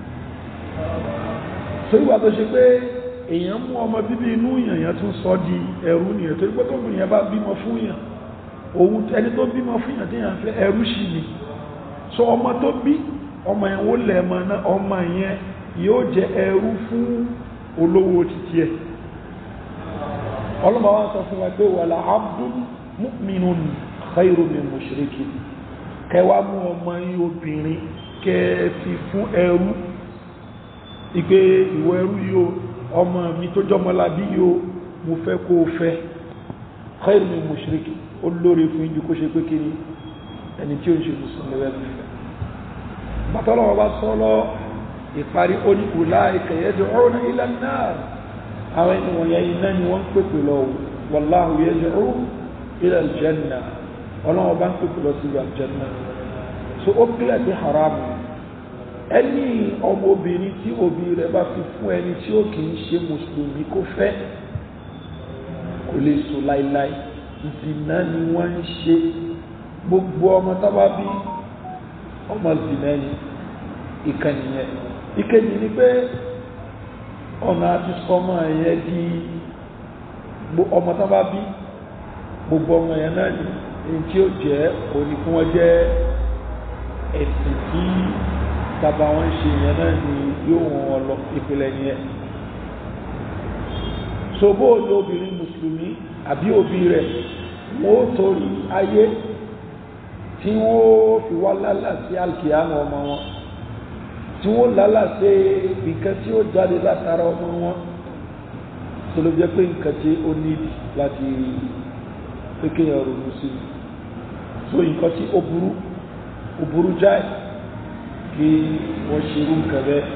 so ìwà tó ṣe pé èèyàn mú ọmọ bíbí inú èèyàn yẹn tún sọ di ẹrú nìyẹn torí pé tóbìnrin yẹn bá bímọ fún yàn òun ẹni tó bímọ fún yàn tí yàn fẹ́ ẹrú sí ni so ọmọ tó bí ọmọ yẹn wó lẹ́ẹ̀mọ náà ọmọ yẹn yóò jẹ ẹrú fún olówó títí ẹ̀ ọlọ́mọ wa sọ fún wa pé wàlá abdul mu'minun khayrun min mushrikin kẹwàá mú ọmọ yìí obìnrin kẹfì fún ẹrú ìpé ìwọ ẹrú yóò ọmọ mi tó jọmọlábí yóò mo fẹ́ kó fẹ́ khayrun min mushrikin ó lórí fún ìjú kó ṣe pé kí ni ẹni tí ó ń ṣe mùsùlùmí rẹ̀ fẹ́ bàtọ́lọ́wọ́ bá sọ́lọ́ ìparí oní ulaika yad'una ila an-nar àwọn ẹni wọ̀nyẹ iná ni wọ́n ń pèpè lọ wallahu yad'u ila al-janna ọlọ́wọ́ bá ń pèpè lọ sí al-janna so ó kílẹ̀ sí haram ẹni ọmọ obìnrin tí òbí rẹ̀ bá fi fún ẹni tí ó kì í ṣe mùsùlùmí kó fẹ́ kò lè so láíláí ìzìnà ni wọ́n ń ṣe gbogbo ọmọ tábà bí ọmọ ìzìnà ni ìkànnì yẹn ìkejì ni pé ọ̀nà àti sọmọ ẹ̀yẹ di ọmọ tábà bí gbogbo ọmọ yẹn náà ni èyí tí ó jẹ́ òní kí wọ́n jẹ́ ẹ̀sìn tí tàbá wọn ṣe yẹn náà ni yóò wọn lọ ìpìlẹ̀ yẹn so bóòlù obìnrin mùsùlùmí àbí òbí rẹ̀ wọ́n ó torí ayé tí wọ́n fi wá lálà sí alkiyama ọmọ wọn tí wọ́n lálà sí nǹkan tí ó jáde látara ọmọ wọn tó ló jẹ́ pé nǹkan tí ó níbi láti pékèyàn ronú sí so nǹkan tí ó burú ó burú jáì kí wọ́n ṣe irú nǹkan bẹ́ẹ̀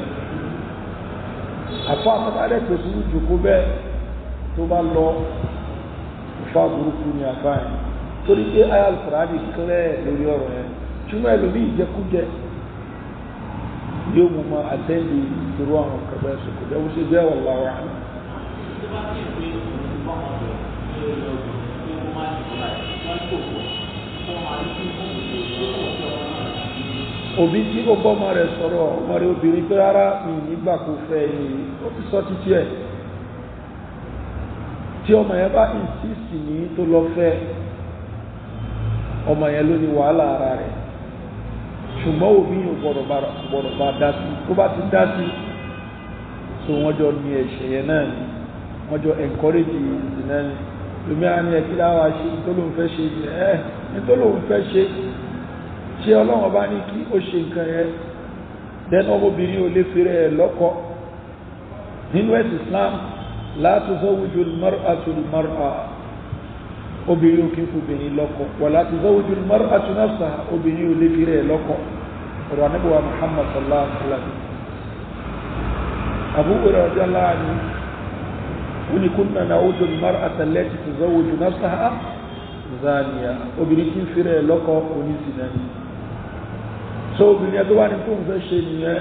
àfọ́ àtàbádẹ́ tó sínú jòkó bẹ́ẹ̀ tó bá lọ ìfá burúkú ni àfá ẹ̀ torí pé ayé alùpùránì kílẹ̀ lórí ọ̀rọ̀ ẹ̀ ṣùgbọ́n ẹlòmí ìjẹkújẹ yóò mú ma àtẹ́ndì irú àwọn kẹfẹ́ ṣùkú jẹ́ wọ́n ṣe jẹ́ wallahu a'lam. òbí tí ó bọ́ ọmọ rẹ̀ sọ̀rọ̀ ọmọ rẹ̀ obìnrin pé rárá mi nígbà kò fẹ́ ẹni ó ti sọ títí ẹ̀ tí ọmọ yẹn bá insist ní tó lọ fẹ́ ọmọ yẹn ló ní wàhálà ara rẹ̀ ṣùgbọ́n òbí yìí gbọ́dọ̀ bá dá sí tó bá ti dá sí so wọ́n jọ ní ẹ̀ṣẹ̀ yẹn náà ni wọ́n jọ encourage ìsìn náà ni lómi àní ẹ̀ kí láwa ṣe tó lóun fẹ́ ṣe ẹ̀ ní tó lóun fẹ́ ṣe ṣe ọlọ́wọ́n bá ní kí ó ṣe nǹkan yẹn dẹ́nu ọmọbìnrin ò lè fèrè ẹ̀ lọ́kọ nínú ẹ̀sìn Islam la tuzawwiju al-mar'atu al-mar'a obìnrin ò kí ń fún obìnrin lọ́kọ wala tuzawwiju al-mar'atu nafsaha obìnrin ò lè fi rẹ̀ lọ́kọ ọ̀rọ̀ Ànábì wa Muhammad sallallahu alaihi wasallam. Abu Hurairah radiyallahu anhu wani kunna na'udu al-mar'ata allati tuzawwiju nafsaha zaniya obìnrin tí ń fi rẹ̀ lọ́kọ oníṣìnà ni. So obìnrin ẹgbẹ́ wá ní tó ń fẹ́ ṣe nìyẹn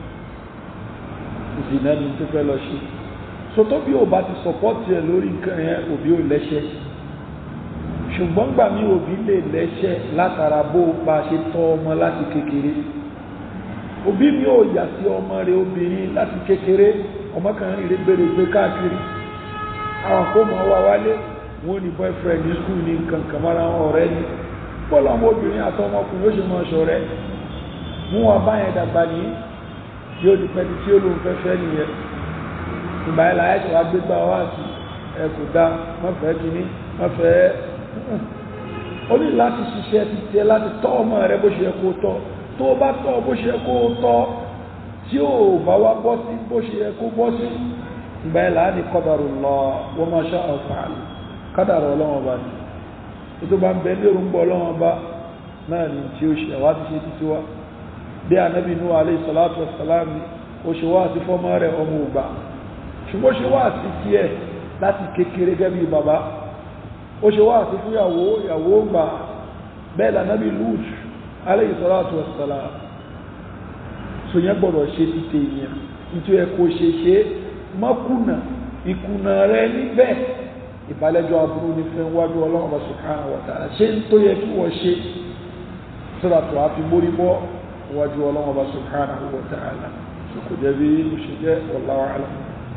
ìzìnà ni tó fẹ́ lọ ṣe. So tó bí ò bá ti sọpọ́tì ẹ̀ lórí nǹkan yẹn òbí ò lẹ́ṣẹ̀, ṣùgbọ́n gbà mí òbí lè lẹ́ṣẹ̀ látara bó bá ṣe tọ́ ọmọ láti kékeré. Òbí mi ò yà sí ọmọ rẹ̀ obìnrin láti kékeré, ọmọ kan rí gbèrè gbé káàkiri, àwọn kó mọ̀ wá wálé wọ́n ní boyfriend ní skul ní nǹkan kan mara wọn ọ̀rẹ́ ní bọ́ọ̀lù àwọn obìnrin àtọmọkùnrin ó ṣe mọ́ ṣọ̀rẹ́ mú wọn báyẹn dàgbà ní yóò di pẹ́ni tí ó lóun fẹ́ fẹ́ nìyẹn ìgbà ẹ̀ láyé ṣe wá gbégbá wá sí ẹ kò dá mọ́fẹ́ kìíní mọ́fẹ́ ó ní láti ṣiṣẹ́ ti tiẹ̀ láti tọ́ ọmọ rẹ bó ṣe yẹ kó tọ́ tó bá tọ́ bó ṣe yẹ kó tọ́ tí ó bá wá bọ́ sí bó ṣe yẹ kó bọ́ sí ìgbà ẹ̀ láyé ní qadarullah wa ma sha'a fa'al kádàrà ọlọ́wọ́n bá ní ètò bá ń bẹ ní orúngbọ́ ọlọ́wọ́n bá náà ní tí ó ṣe àwá ti ṣe títí wá bí Ànábì Nuh alayhi salatu wassalam ó ṣe wá sí fọ́mọ́ rẹ̀ ọmọ ògbà ṣùgbọ́n ṣe wá sí tí ẹ̀ láti kékeré gẹ́bí bàbá ó ṣe wá sí fún ìyàwó ìyàwó gbà bẹ́ẹ̀ l'Ànábì Lut alayhi salatu wassalam so yẹn gbọ́dọ̀ ṣe títẹ̀ yẹn nítorí ẹ kò ṣe ṣe mọ́kùnà ìkùnà rẹ níbẹ̀ ìbálẹ́jọ́ aburú ní fẹ́ wájú Ọlọ́run subhanahu wa ta'ala ṣe ń tó yẹ kí wọ́n ṣe sọ́dà tó a fi mórí bọ́ wájú Ọlọ́run subhanahu wa ta'ala so kò jẹ́ bí ó ṣe jẹ́ wallahu a'lam.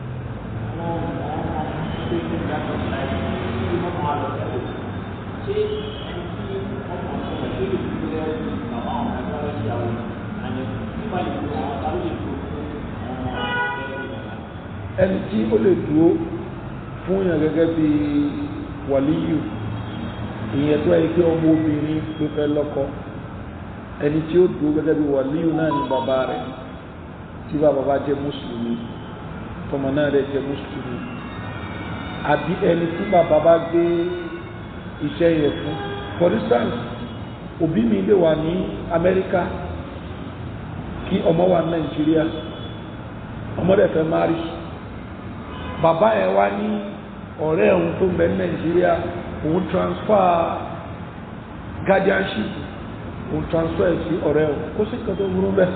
ẹni tí ó lè dúró fún yàn gẹ́gẹ́ bí wàlíyù ìyẹn tó ẹ pé ọmọ obìnrin tó fẹ́ lọ́kọ ẹni tí ó dúró gẹ́gẹ́ bí wàlíyù náà ni bàbá rẹ̀ tí bàbá bá jẹ́ mùsùlùmí tọmọ náà rẹ̀ jẹ́ mùsùlùmí àbí ẹni tí bàbá bá gbé iṣẹ́ yẹn fún. For instance òbí mi lè wà ní Amẹ́ríkà kí ọmọ wà ní Nàìjíríà ọmọ rẹ̀ fẹ́ márì bàbá ẹ̀ wá ní ọ̀rẹ́ ẹ̀hún tó ń bẹ ní Nàìjíríà òun transfer guardianship òun transfer sí ọ̀rẹ́ ẹ̀hún kò sí nǹkan tó burú bẹ́ẹ̀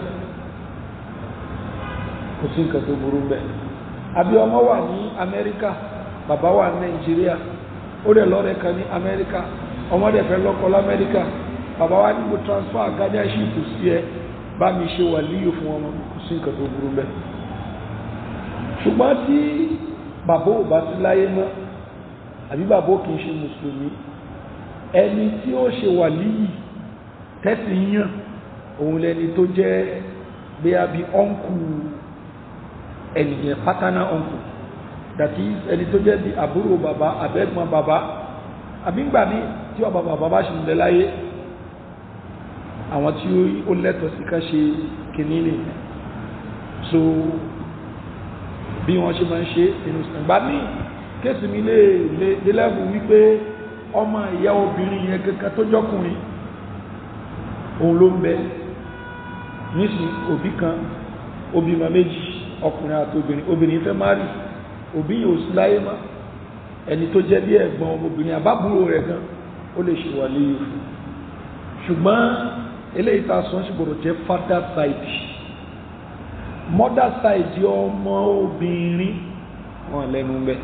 kò sí nǹkan tó burú bẹ́ẹ̀ àbí ọmọ wà ní Amẹ́ríkà bàbá wà ní Nàìjíríà ó dẹ̀ lọ́rẹ́ kan ní Amẹ́ríkà ọmọ dẹ̀ fẹ́ lọ́kọ l'Amẹ́ríkà bàbá wá ní mo transfer guardianship sí ẹ bá mi ṣe wàlíyù fún ọmọ kò sí nǹkan tó burú bẹ́ẹ̀ ṣùgbọ́n tí bàbá ò bá sí láyé mọ́ àbí bàbá ò kì í ṣe mùsùlùmí ẹni tí ó ṣe wàlíyì tẹ́sì yàn òun lẹni tó jẹ́ bóyá bí ọ́nkù ẹnìyàn pátánà ọ́nkù that is ẹni tó jẹ́ bí àbúrò bàbá àbẹ́gbọ́n bàbá àbígbà ní tí ọba bàbá bá ṣe ń lẹ láyé àwọn tí ó lẹ́tọ̀ọ́ sí ká ṣe kìíní ni so bí wọ́n ṣe máa ń ṣe inú ìgbà ní kéèsì mi lè lẹ́lẹ́bù wípé ọmọ ìyá obìnrin yẹn kankan tó jọ́kùnrin òun ló ń bẹ nísìn òbí kan obìnrin méjì ọkùnrin àti obìnrin obìnrin fẹ́ má rí òbí yóò sí láyé má ẹni tó jẹ́ bí ẹ̀gbọ́n ọmọbìnrin àbábúrò rẹ̀ gan ó lè ṣe wà léyìí fún ṣùgbọ́n eléyìí tá a sọ ṣe gbọ́dọ̀ jẹ́ father side mother side ọmọ obìnrin wọn lẹ́nu bẹ́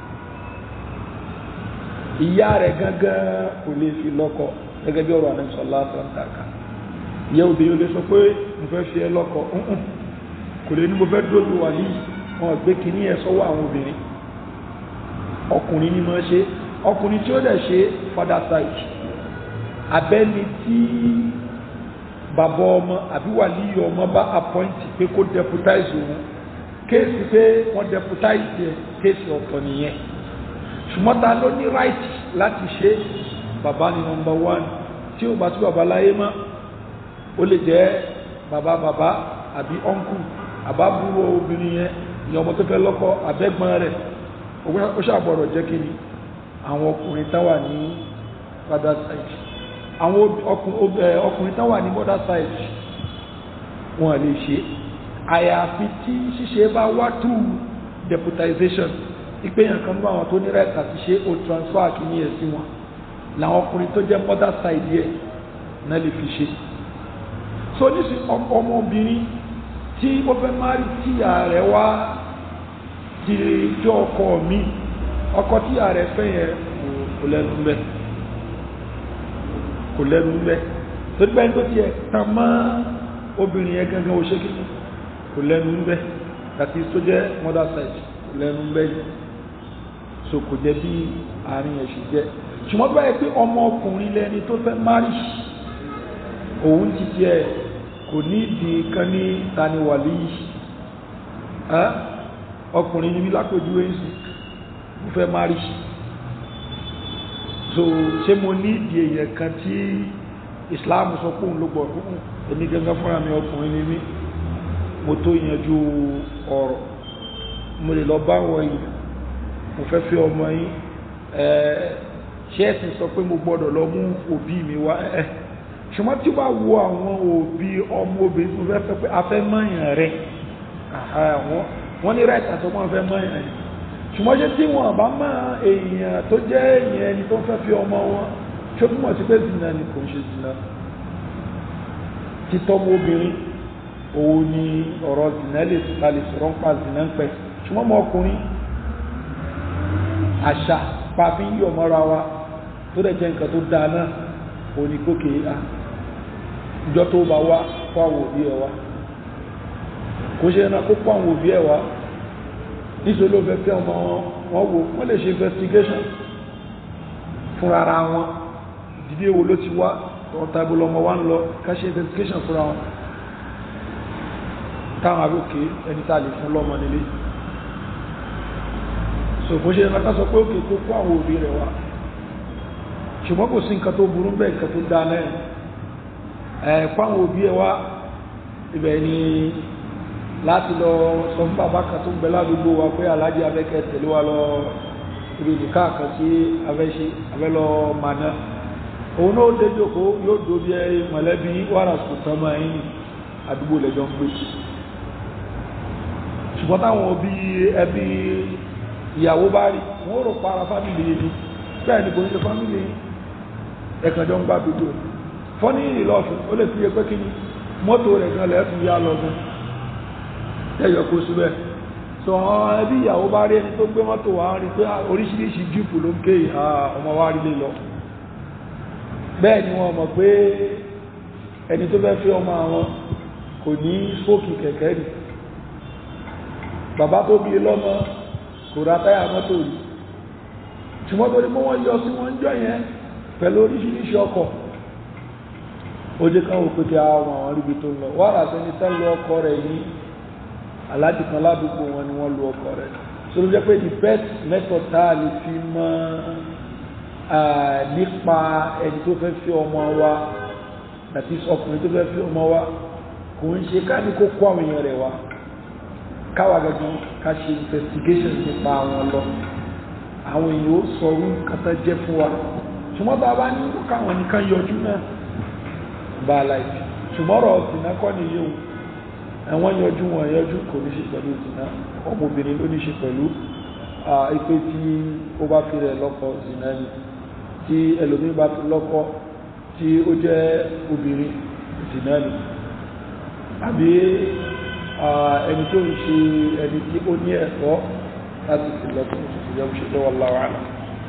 ìyá rẹ̀ gangan kò lè fi lọ́kọ gẹ́gẹ́ bí ọ̀rọ̀ àníṣọ́ lásán tàkà ìyá obìnrin lè sọ pé mo fẹ́ fi ẹ lọ́kọ kò lè ní mo fẹ́ dóòlù wà ní wọn gbé kìíní ẹ̀ sọ́wọ́ àwọn obìnrin ọkùnrin ní máa ṣe ọkùnrin tí ó dẹ̀ ṣe father side abẹ́ni tí bàbá ọmọ àbí wàlíyọ̀ ọmọ bá appoint pé kó deputize òun kéèsì pé wọ́n deputize yẹ kéèsì ọ̀tọ̀ nìyẹn ṣùgbọ́n ta ló ní right láti ṣe bàbá ni number one tí ó bá tí bàbá láyé mọ́ ó lè jẹ́ bàbá bàbá àbí uncle àbábúrò obìnrin yẹn ìyẹn ọmọ tó fẹ́ lọ́kọ àbẹ́gbọ́n rẹ̀ ó ṣàgbọ́dọ̀ jẹ́ kí ni àwọn ọkùnrin tán wà ní father side, àwọn ọkùnrin tán wà ní mother side wọ́n lè ṣe àyàfi tí ṣíṣe bá wá through deputization, ìpéyàn kan bá wọn tó ní right àti ṣe o transfer kì ní ẹ̀sí wọn láwọn ọkùnrin tó jẹ́ mother side yẹ náà lè fi ṣe. So ní sí ọmọbìnrin tí ó fẹ́ máa rí tí ààrẹ wá di jọ ọkọ mi, ọkọ tí ààrẹ fẹ́ yẹn kò lẹ́nu mẹ́ kò lẹ́nu mẹ́ tó gbẹ́ tó tiẹ̀ tàn mọ́ obìnrin yẹn gangan ó ṣe kí kò lẹ́nu mẹ́ àti tó jẹ́ mother side kò lẹ́nu mẹ́ yìí, so kò jẹ́ bí àárín ẹ̀ ṣe jẹ́. Ṣùgbọ́n báyìí pé ọmọ ọkùnrin lẹni tó fẹ́ márì, òun ti tiẹ̀ kò ní ìdí kan ní taniwàlì yìí, ọkùnrin ní lápòjú èsì mo fẹ́ márì, so ṣé mo ní ìdí èyàn kan tí Islam sọ pé òun ló gbọ́ èmi gangan fúnra mi ọkùnrin ní mí, mo tó yanjú ọ̀rọ̀, mo lè lọ bá wọn yìí, mo fẹ́ fẹ́ ọmọ yìí, ṣé ẹ̀sìn sọ pé mo gbọ́dọ̀ lọ mú òbí mi wá ẹ̀, ṣùgbọ́n tí ó bá wo àwọn òbí ọmọ obìnrin tó fẹ́ fẹ́ pé a fẹ́ mọ̀yàn rẹ̀, wọ́n ní right àti ọmọ fẹ́ mọ̀yàn rẹ̀, ṣùgbọ́n ṣé tí wọ́n bá mọ̀ èèyàn tó jẹ́ èèyàn ẹni tó fẹ́ fi ọmọ wọn, ṣé ó túmọ̀ sí pé zina ni kò ń ṣe zina. títọ́mọ obìnrin òun ni ọ̀rọ̀ zina lè ta lè sọ̀rọ̀ ń pa zina ń pẹ́, ṣùgbọ́n mọ́ ọkùnrin àṣà pàbí yíò mọ́ra wa tó dẹ̀ jẹ́ nǹkan tó dáa náà òní kókè á ìjọ tó bá wá kó àwọn òbí ẹ̀ wá, kò ṣe ẹ̀nà kó kó àwọn òbí ẹ̀ wá níṣẹ́ ló fẹ́ fẹ́ ọmọ wọn wò, wọ́n lè ṣe investigation fúnra ara wọn, ìdílé wo ló ti wá tọ́ta ibo lọmọ wá ń lọ, ká ṣe investigation fúnra wọn táwọn àbókè ẹni tá lè fún lọ́mọ nílé. So kò ṣe ẹ̀nà ká sọ pé òkè kó kó àwọn òbí rẹ̀ wá, ṣùgbọ́n kò sí nǹkan tó burú bẹ́ẹ̀, nǹkan tó dáa náà ẹ̀ẹ̀kọ́ àwọn òbí ẹ̀ wá ibẹ̀ ni láti lọ sọ fún bàbá kan tó ń bẹ ládùúgbò wa pé aláàjì abẹ́kẹ́ tẹ̀lé wa lọ ibi ìdíkà kan sí abẹ́ṣe abẹ́lọ màná, òun náà dé jòkó yóò dó bí mọ̀lẹ́bí wàrà sùtàn mọ́ ẹ̀yìn àdúgbò lẹ́jọ́ ń gbé. Ṣùgbọ́n táwọn òbí ẹbí ìyàwó bá rí wọ́n rò para fámìlì yìí, bẹ́ẹ̀ ni kò ní ṣe fámìlì ẹ̀kànjọ́ ń gbá gbogbo fọ́ní ìlọ́fún ó lè fi ẹgbẹ́ kí ní mọ́tò rẹ̀ gan lẹ́ẹ̀fún yá lọ́gbọ́n tẹ́yọ kó síbẹ̀. So àwọn ẹbí ìyàwó bá rí ẹni tó gbé mọ́tò wá rí pé oríṣiríṣi jíìpù ló ń ké ọmọ wá rí lé lọ, bẹ́ẹ̀ ni wọ́n mọ̀ pé ẹni tó fẹ́ fi ọmọ àwọn kò ní spókì kẹ̀kẹ́ rí, bàbá tó bí lọ́mọ kò ra táyà mọ́tò rí, ṣùgbọ́n torí mọ́ wọ́n yọ sí wọ́n jọ yẹn pẹ̀lú oríṣiríṣi ọkọ̀, ó jẹ́ káwọn òpété àwọn àwọn ríbi tó lọ wà rásẹ́ ní tẹ́lú ọkọ̀ rẹ̀ ní aláàjì kan ládùúgbò wọn ni wọ́n lu ọkọ̀ rẹ̀. So ló jẹ́ pé the best method tá a lè fi mọ̀ nípa ẹni tó fẹ́ fi ọmọ wa, that is ọkùnrin tó fẹ́ fi ọmọ wa, kò ń ṣe ká ní kó kó àwọn èèyàn rẹ̀ wá, káwà gẹ́gẹ́ ká ṣe investigation nípa àwọn lọ, àwọn èèyàn ó sọ orú kátà jẹ́ fún wa, ṣùgbọ́n bá bá ní káwọn nìkan yọjú náà bá láìpẹ́, ṣùgbọ́n ọ̀rọ̀ ìsìnà kọ́ ni yóò ẹ̀wọ́n yọjú wọn yọjú kò ní ṣe pẹ̀lú ìsìnà, ọmọbìnrin ló ní ṣe pẹ̀lú ipé tí ó bá fi rẹ̀ lọ́kọ ìsìnà ni, tí ẹlòmí bá fi lọ́kọ tí ó jẹ́ obìnrin ìsìnà ni, àbí ẹni tó ń ṣe ẹni tí ó ní ẹ̀tọ́ láti fi lọ́kọ ìsìnà ṣe lọ́wọ́ láwàá.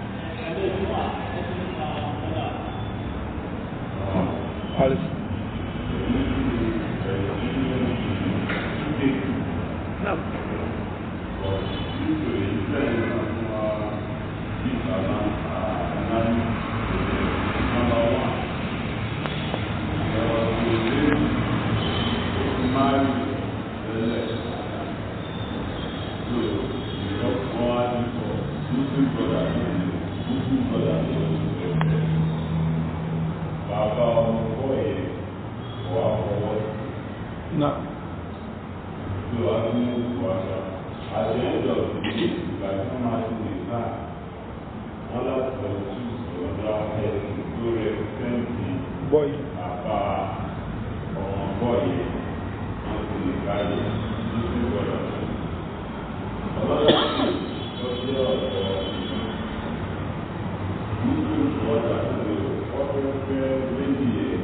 Alice. No. No. So I think at the end of the day, like, boy. Àbá ọmọ bọ́ọ̀lì wọn ti lè káyè lójú ìwọ̀lọ̀. Ọlọ́dọ̀ sí lọ́jọ́ ọ̀dọ́ nínú ìwọ́dà tó ọ̀fẹ́ fẹ́ méjì yẹ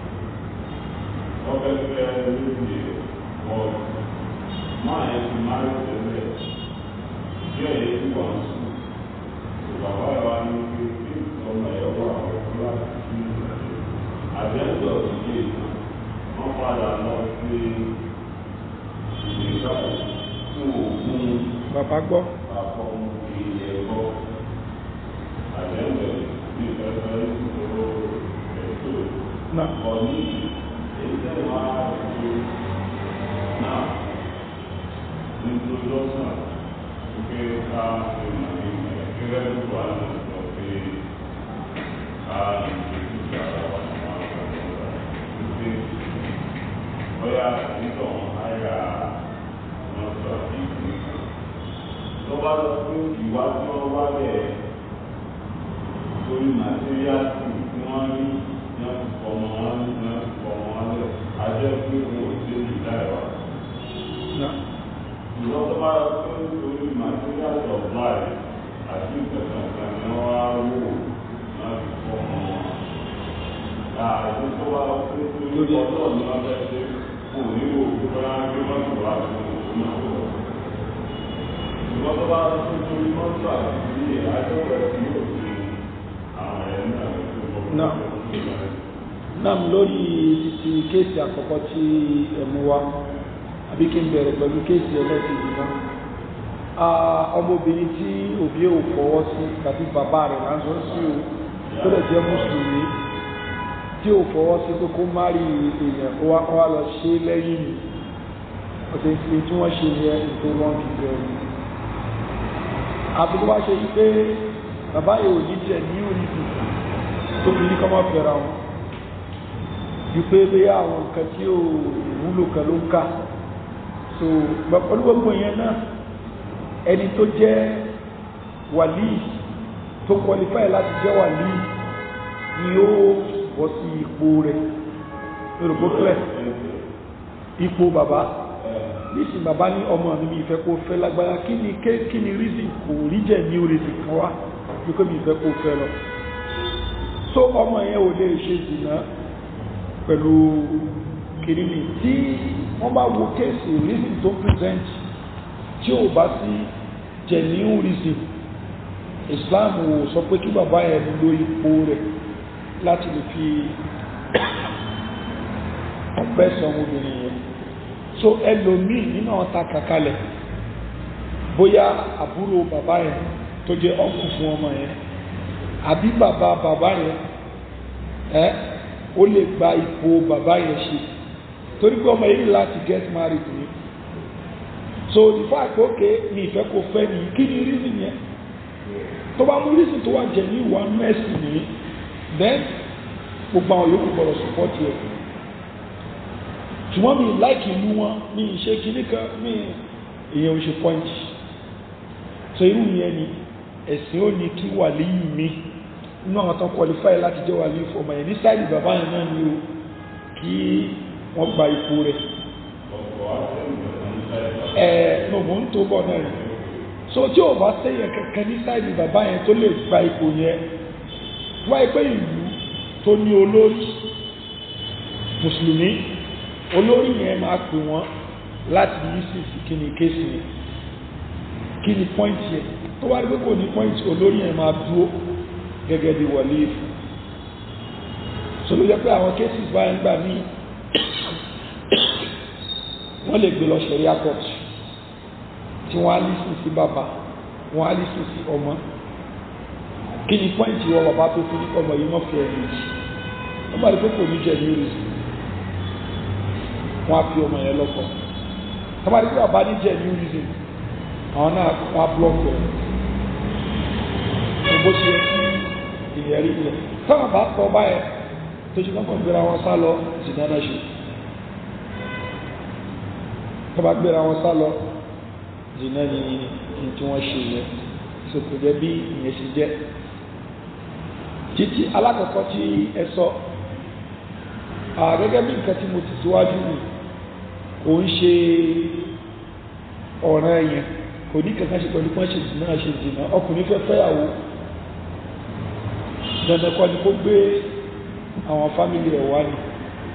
ọ̀fẹ́ fẹ́ méjì yẹ wọ́n máa yẹ ti máa ń tẹ̀lé yóò yẹ kí wọ́n sùn. Bàbá wa ní kí ọmọ ẹ̀ wà ọ̀fẹ́ láti fi àbẹ́ńdọ̀ ìdílé wọ́n padà lọ sí ìgbà fún òkun bàbá gbọ́. bàbá ọmọ ilẹ̀ ẹ̀kọ́ àbẹ́ńdọ̀ ní ìfẹ́fẹ́ ìṣòro ẹ̀tọ́ ọ̀ní ẹ̀jẹ̀ máa ṣe náà introduction wípé ká ṣe mọ̀ ní ẹ̀kẹ́rẹ́ tó wà lọ́sọ̀ pé ká lè ṣe ìgbà wà. Bóyá nígbà wọn àyà wọn sọ ìlú tó bá lọ pé ìwà tí wọn wá bẹ̀ lórí màtíríàsì tí wọn ní ní wọn ti fọmọ wọn ní wọn ti fọmọ wọn lẹ ajẹ́ pé wọn ò sí ìdá ẹ̀wà. Ìwọ́n tó bá lọ pé lórí màtíríàsì ọ̀gbáì àti ìtẹ̀sán ni wọ́n wá wò ní wọn ti fọmọ wọn. Àti tó bá lọ pé lórí ọjọ́ ni wọ́n fẹ́ ṣe kò ní wò bóyá gbé mọ́tò wá fún òun náà lọ. Ìwọ́n tó bá lọ pé lórí mọ́tò àti ilé àjọ rẹ̀ tí yóò fi àwọn ẹ̀yẹ náà lọ sí ọkọ̀. Náà lórí títí kéèsì àkọ́kọ́ tí ẹ̀mú wa àbí kí n bẹ̀rẹ̀ pẹ̀lú kéèsì ẹlẹ́ẹ̀kejì náà. Ọmọbìnrin tí òbí ò fọwọ́ sí tàbí bàbá rẹ̀ lásán sí o tó lè jẹ́ mùsùlùmí tí ò fọwọ́ sí pé kó márì èèyàn ó wá lọ ṣe lẹ́yìn ní ọ̀sẹ̀ ìpín tí wọ́n ṣe yẹ ètò wọn kì í bẹ̀rù. àti tó bá ṣe yí pé bàbá yìí ò ní jẹ ní òyìnbó tó fi ní kọ́mọ́ fẹ́ra wọn ju pé bí àwọn nǹkan tí ò wúlò kan ló ń ká so pẹ̀lú gbogbo yẹn náà ẹni tó jẹ́ wàlí tó qualify láti jẹ́ wàlí ni ó bọ́ sí ipò rẹ̀ lórúkọ clef ipò bàbá nísìn bàbá ní ọmọ mi mi ìfẹ́ kó fẹ́ lágbára kí ni kí ni reason kò rí jẹ́ ní orí ti kan wá wípé mi ìfẹ́ kó fẹ́ lọ so ọmọ yẹn ò lè ṣe dìnnà pẹ̀lú kìrìmì tí wọ́n bá wo kéèsì reason tó present tí ò bá sí genuine reason Islam ò sọ pé kí bàbá yẹn lo ipò rẹ̀ láti lè fi ọ̀pẹ́ sọ obìnrin yẹn so ẹlòmíì nínú ọ̀ta kàkalẹ̀ bóyá àbúrò bàbá yẹn tó jẹ́ ọkù fún ọmọ yẹn àbí bàbá bàbá yẹn ẹ́ ó lè gba ipò bàbá yẹn ṣe torí pé ọmọ yìí láti get married ni so the fact okay ní ìfẹ́ kò fẹ́ ní kí ni reason yẹn tó bá mú reason tó wà jẹ́ ní ìwà mẹ́sì nìyí then gbogbo àwọn yòókù gbọ́dọ̀ support yẹ ṣùgbọ́n mi láìkì ìlú wọn mi ṣe kìíní kan mi èyàn ò ṣe point so irú yẹn ni ẹ̀sìn ó ní kí wà léyìn mi inú àwọn tán qualify láti jẹ́ wà léyìn fọmọ yẹn ní sáìdì bàbá yẹn náà ni o kí wọ́n gba ipò rẹ̀ ẹ̀ no mò ń tó bọ̀ náà rẹ̀ so tí ò bá sẹ́yìn kankan ní sáìdì bàbá yẹn tó lè gba ipò yẹn wáyé pé ìlú tó ní olórí mùsùlùmí olórí yẹn máa pè wọ́n láti ní sí sí kí ni kéèsì yẹn kí ni point yẹn tó wá rí pé kò ní point olórí yẹn máa dúró gẹ́gẹ́ bí wọlé fún so ló jẹ́ pé àwọn kéèsì báyìí ń gbà ní wọ́n lè gbé lọ ṣẹ̀ríà court tí wọ́n á lísìn sí bàbá wọ́n á lísìn sí ọmọ kí ni pọ́ìntì wọ bàbá tó fi ní ọmọ yìí mọ́ fẹ́ ẹ̀mí wọ́n bá rí pé kò ní jẹ́ ní orí wọ́n á fi ọmọ yẹn lọ́kọ̀ wọ́n bá rí pé bàbá ní jẹ́ ní orí àwọn náà wọ́n á blọ́ọ̀kì ẹ̀ bó ṣe kí ìyẹn rí ilẹ̀ táwọn bá tọ́ báyẹn tó ṣe kọ́kọ́ gbéra wọn sá lọ sí dáná ṣe tó bá gbéra wọn sá lọ jìnnà ní tí wọ́n ṣe yẹn so kò jẹ́ bí ìyẹn ṣe jẹ́ títí alákọ̀ọ́kọ́ tí ẹ sọ gẹ́gẹ́ bí nǹkan tí mo ti síwájú ni kò ń ṣe ọ̀ràn yẹn kò ní kankan ṣe pẹ̀lú pọ́n ṣe dìnnà ṣe dìnnà ọkùnrin fẹ́ fẹ́yàwó dandan kọ́ ni kó gbé àwọn fámìlì ẹ̀ wá ní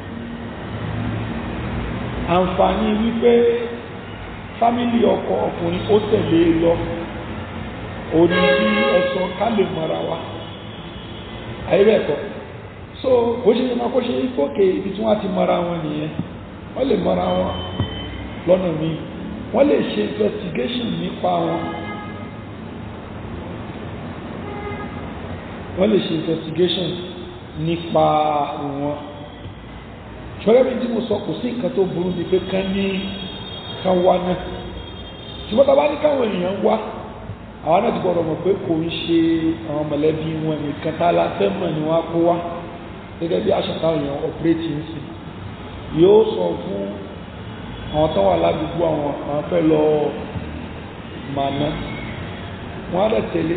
àǹfààní wípé fámìlì ọkọ ọkùnrin ó tẹ̀lé lọ òní bí ẹ̀sọ́ ká lè mọ́ra wa ayébẹ̀ẹ̀kọ́ so kò ṣe máa kó ṣe ìgbókè ibi tí wọ́n ti mọ́ra wọn nìyẹn wọ́n lè mọ́ra wọn lọ́nà míì wọ́n lè ṣe investigation nípa wọn wọ́n lè ṣe investigation nípa wọn ṣọ́rẹ́ mi tí mo sọ kò sí nǹkan tó burú ní pé kán ní kan wá náà ṣùgbọ́n tá bá ní káwọn èèyàn wá àwọn náà ti gbọ́dọ̀ mọ̀ pé kò ń ṣe àwọn mọ̀lẹ́bí wọn nìkan tá la fẹ́ mọ̀ ni wọ́n á kó wá gẹ́gẹ́ bí àṣà táwọn èèyàn operate ń sìn yóò sọ fún àwọn tó wà ládùúgbò àwọn àwọn fẹ́ lọ màná wọ́n á dẹ̀ tẹ̀lé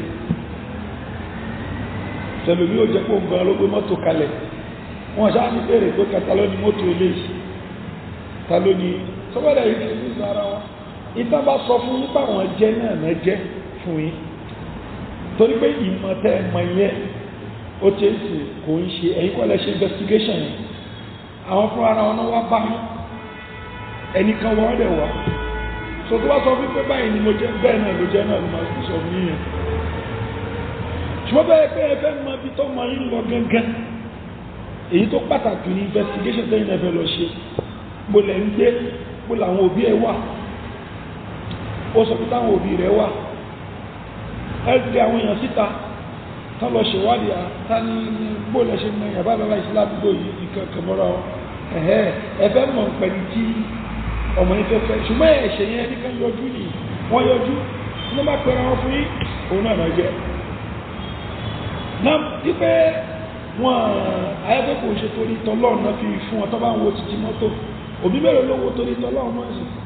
tẹ̀lé bí ó jẹ́ pé ó gan ló gbé mọ́tò kalẹ̀ wọ́n ṣáà ní bèèrè pé kàtà ló ní mọ́tò eléyìí ta ló ní sọ́gbọ́dọ̀ yìí ti ní sára wọn ìtàn bá sọ fún nípa àwọn jẹ́ náà náà jẹ́ fún yín torí pé ìmọ̀ tẹ́ ẹmọ yẹn ó ti ń sè kò ń ṣe ẹ̀yin kọ́ lẹ́ ṣe investigation yẹn àwọn fún ara wọn náà wá bá yín ẹnìkan wọ́n rẹ̀ wá so tó bá sọ fún pé báyìí ni mo jẹ́ bẹ́ẹ̀ náà ló jẹ́ náà ló máa sọ fún yín ṣùgbọ́n bẹ́ẹ̀ pé ẹ fẹ́ mọ ibi tó mọ yín lọ gángan èyí tó pàtàkì ní investigation tẹ́yìn ẹ̀fẹ́ lọ ṣe bó lẹ̀ ń gbé bó làwọn òbí ẹ̀ wà ó sọ pé táwọn òbí rẹ̀ wà ẹgbẹ́ àwọn èèyàn síta tán lọ ṣèwádìí àtà ní bó lẹ̀ ṣe mọ ìyàbá bàbá ìsìláàdúgbò yìí nǹkan kẹmọ́ra ẹ̀hẹ́ ẹ̀fẹ́ mọ̀ pẹ̀lú tí ọmọ yìí fẹ́fẹ́ ṣùgbọ́n ẹ̀ṣẹ̀ yẹn nìkan yọjú ni wọ́n yọjú ní wọ́n bá pẹ̀lú àwọn fún yín òun náà náà jẹ́ náà wípé wọn ayẹ́fẹ́ kò ṣe torí tọ́lọ́run náà fi fún ọ tó bá ń wo títí mọ́tò òbí mẹ́rẹ̀ lówó torí tọ́lọ́run náà sì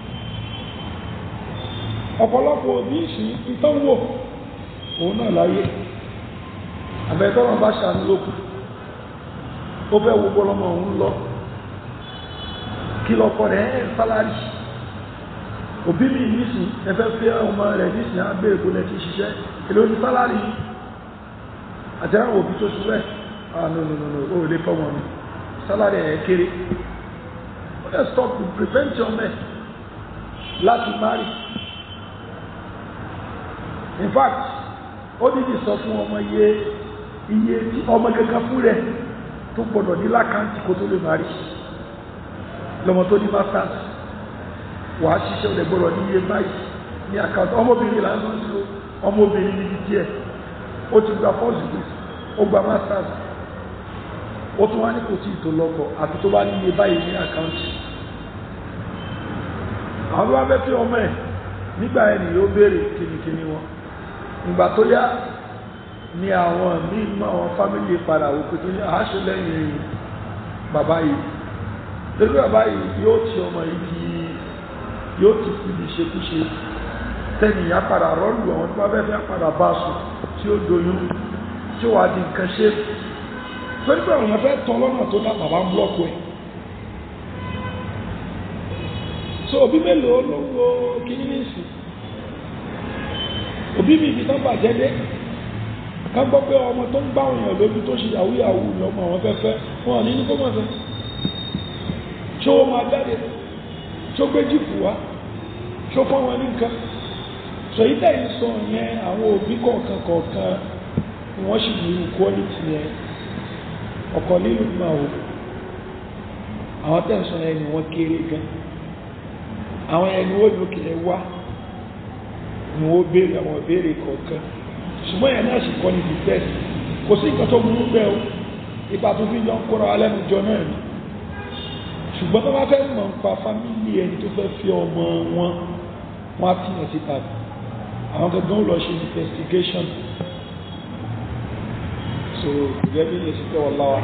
ọ̀pọ̀lọpọ̀ òbí ìsìn ìtọ́wò òun náà láyé àbẹ̀tọ́rọ̀ bá ṣàánú lókù ó fẹ́ wo bọ́lọ́mọ òun lọ kí lọ́kọ rẹ̀ ẹ̀ sálárì òbí mi nísìn ẹfẹ́ fẹ́ ọmọ rẹ̀ nísìn á bèèrè kó lẹ́ ti ṣiṣẹ́ èlò ní sálárì àti àwọn òbí tó ti rẹ̀ ah no no no no ó lè fọ́ wọn sálárì ẹ̀ kéré ó lè stop to prevent your man láti marry in fact ó dìdì sọ fún ọmọ iye iye tí ọmọ gẹ́gẹ́ fún rẹ̀ tó gbọdọ̀ ní lákàntì kó tó lè marry lọ́mọ tó ní masters wà á ṣiṣẹ́ olè gbọdọ̀ ní iye báyìí ní àkáǹtì ọmọbìnrin lásán sí ọmọbìnrin níbi díẹ̀ ó ti gba first degree ó gba masters ó tún wá ní kò tí ìtò lọ́kọ̀ àti tó bá ní iye báyìí ní àkáǹtì àwọn tó bá fẹ́ fi ọmọ ẹ̀ nígbà ẹni yóò béèrè kìnnìkìnnì wọn ìgbà tó yá ní àwọn míì mọ́ àwọn fámílì padà wò pé kí ní àáṣe lẹ́yìn bàbá yìí lórí bàbá yìí yóò ti ọmọ yìí kí yóò ti fi lè ṣekúṣe tẹ́nìyàn padà rọ́lù àwọn tó bá fẹ́ fẹ́ padà bá sùn tí ó doyún tí ó wà di nǹkan ṣe torí pé àwọn fẹ́ tọ́ lọ́nà tó dá bàbá ń blọ́ọ̀kù ẹ̀ so òbí mélòó ló wo kíní ní ìsìn òbí mi ibi tán bàjẹ́ dé ká gbọ́ pé ọmọ tó ń bá àwọn èèyàn lójú tó ṣe yahoo yahoo ni ọmọ àwọn fẹ́fẹ́ wọn ò ní ní kó mọ̀ fẹ́ ṣó ó máa jáde ṣó gbé jìpù wá ṣó fọ́ wọn ní nǹkan sọ yí tẹ̀yìn sọ yẹn àwọn òbí kọ̀ọ̀kan kọ̀ọ̀kan ni wọ́n sì ní quality yẹn ọkọ̀ nínú máa wò àwọn tẹ̀sán yẹn ni wọ́n kéré gan àwọn ẹni wọ́n ló kìlẹ̀ wá ni wọ́n béèrè àwọn ìbéèrè kọ̀ọ̀kan ṣùgbọ́n yẹn náà sì kọ́ ní the best kò sí nǹkan tó burú bẹ́ẹ̀ o ipa tó fi jọ ń kóra alẹ́nujọ náà ni ṣùgbọ́n tó bá fẹ́ mọ̀ nípa fámílì ẹni tó fẹ́ fi ọmọ wọn wọ́n á tìyàn síta àwọn gangan lọ ṣe investigation so gẹ́gẹ́ bí ní ṣíkẹ́ wọ́n láwá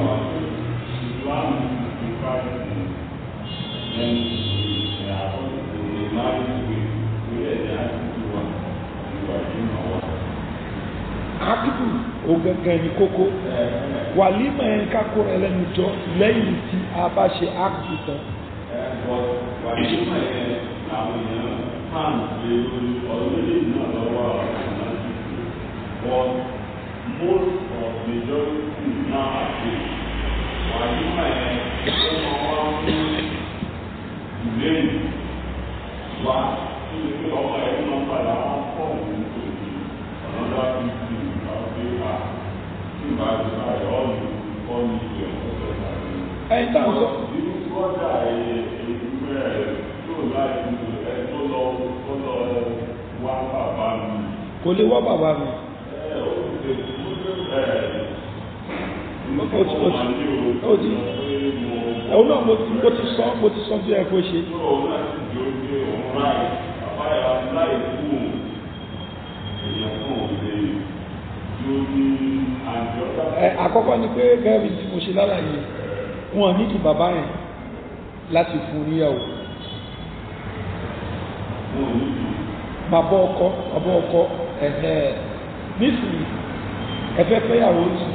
àkíkù ó gangan ní kókó wàlímà yẹn kákó rẹ lẹ́nu jọ lẹ́yìn tí a bá ṣe áàkì tán. wàlímà yẹn làwọn èèyàn fáàn lé lórí ọdún ilé náà lọ́wọ́ àwọn but most of majority now are free. wàlímà yẹn ó máa wá fún ìlẹ́yìn wá tó lè fi ọmọ ẹ̀ ń lọ padà wọn pọ̀ nítorí ọ̀nàdá fífi ìgbàgbé wa tí ìgbà tí báyìí ọ̀nà kọ́ ní ìlú ọ̀sẹ̀ náà. ẹ̀yin tá à ń sọ. nínú bọ́dà ìgbẹ́ tó láì ní ẹ tó lọ tó lọ wá bàbá mi. kò lè wá bàbá mi. ẹ ó ti lè kú ẹ ó ti ó ti ó ti ẹ̀hún náà mo ti mo ti sọ mo ti sọ bí ẹ kó ṣe. òun náà ti di ojú òun láì bàbá yà láì kú èèyàn fún òun lè yóò ní àjọ. ẹ àkọ́kọ́ ni pé gẹ́gẹ́ bí mo ṣe lálàyé wọn nídìí bàbá yẹn láti fún níyàwó. bàbá ọkọ bàbá ọkọ ẹ̀hẹ́ nísìnyí ẹ̀fẹ́ fẹ́yàwó tì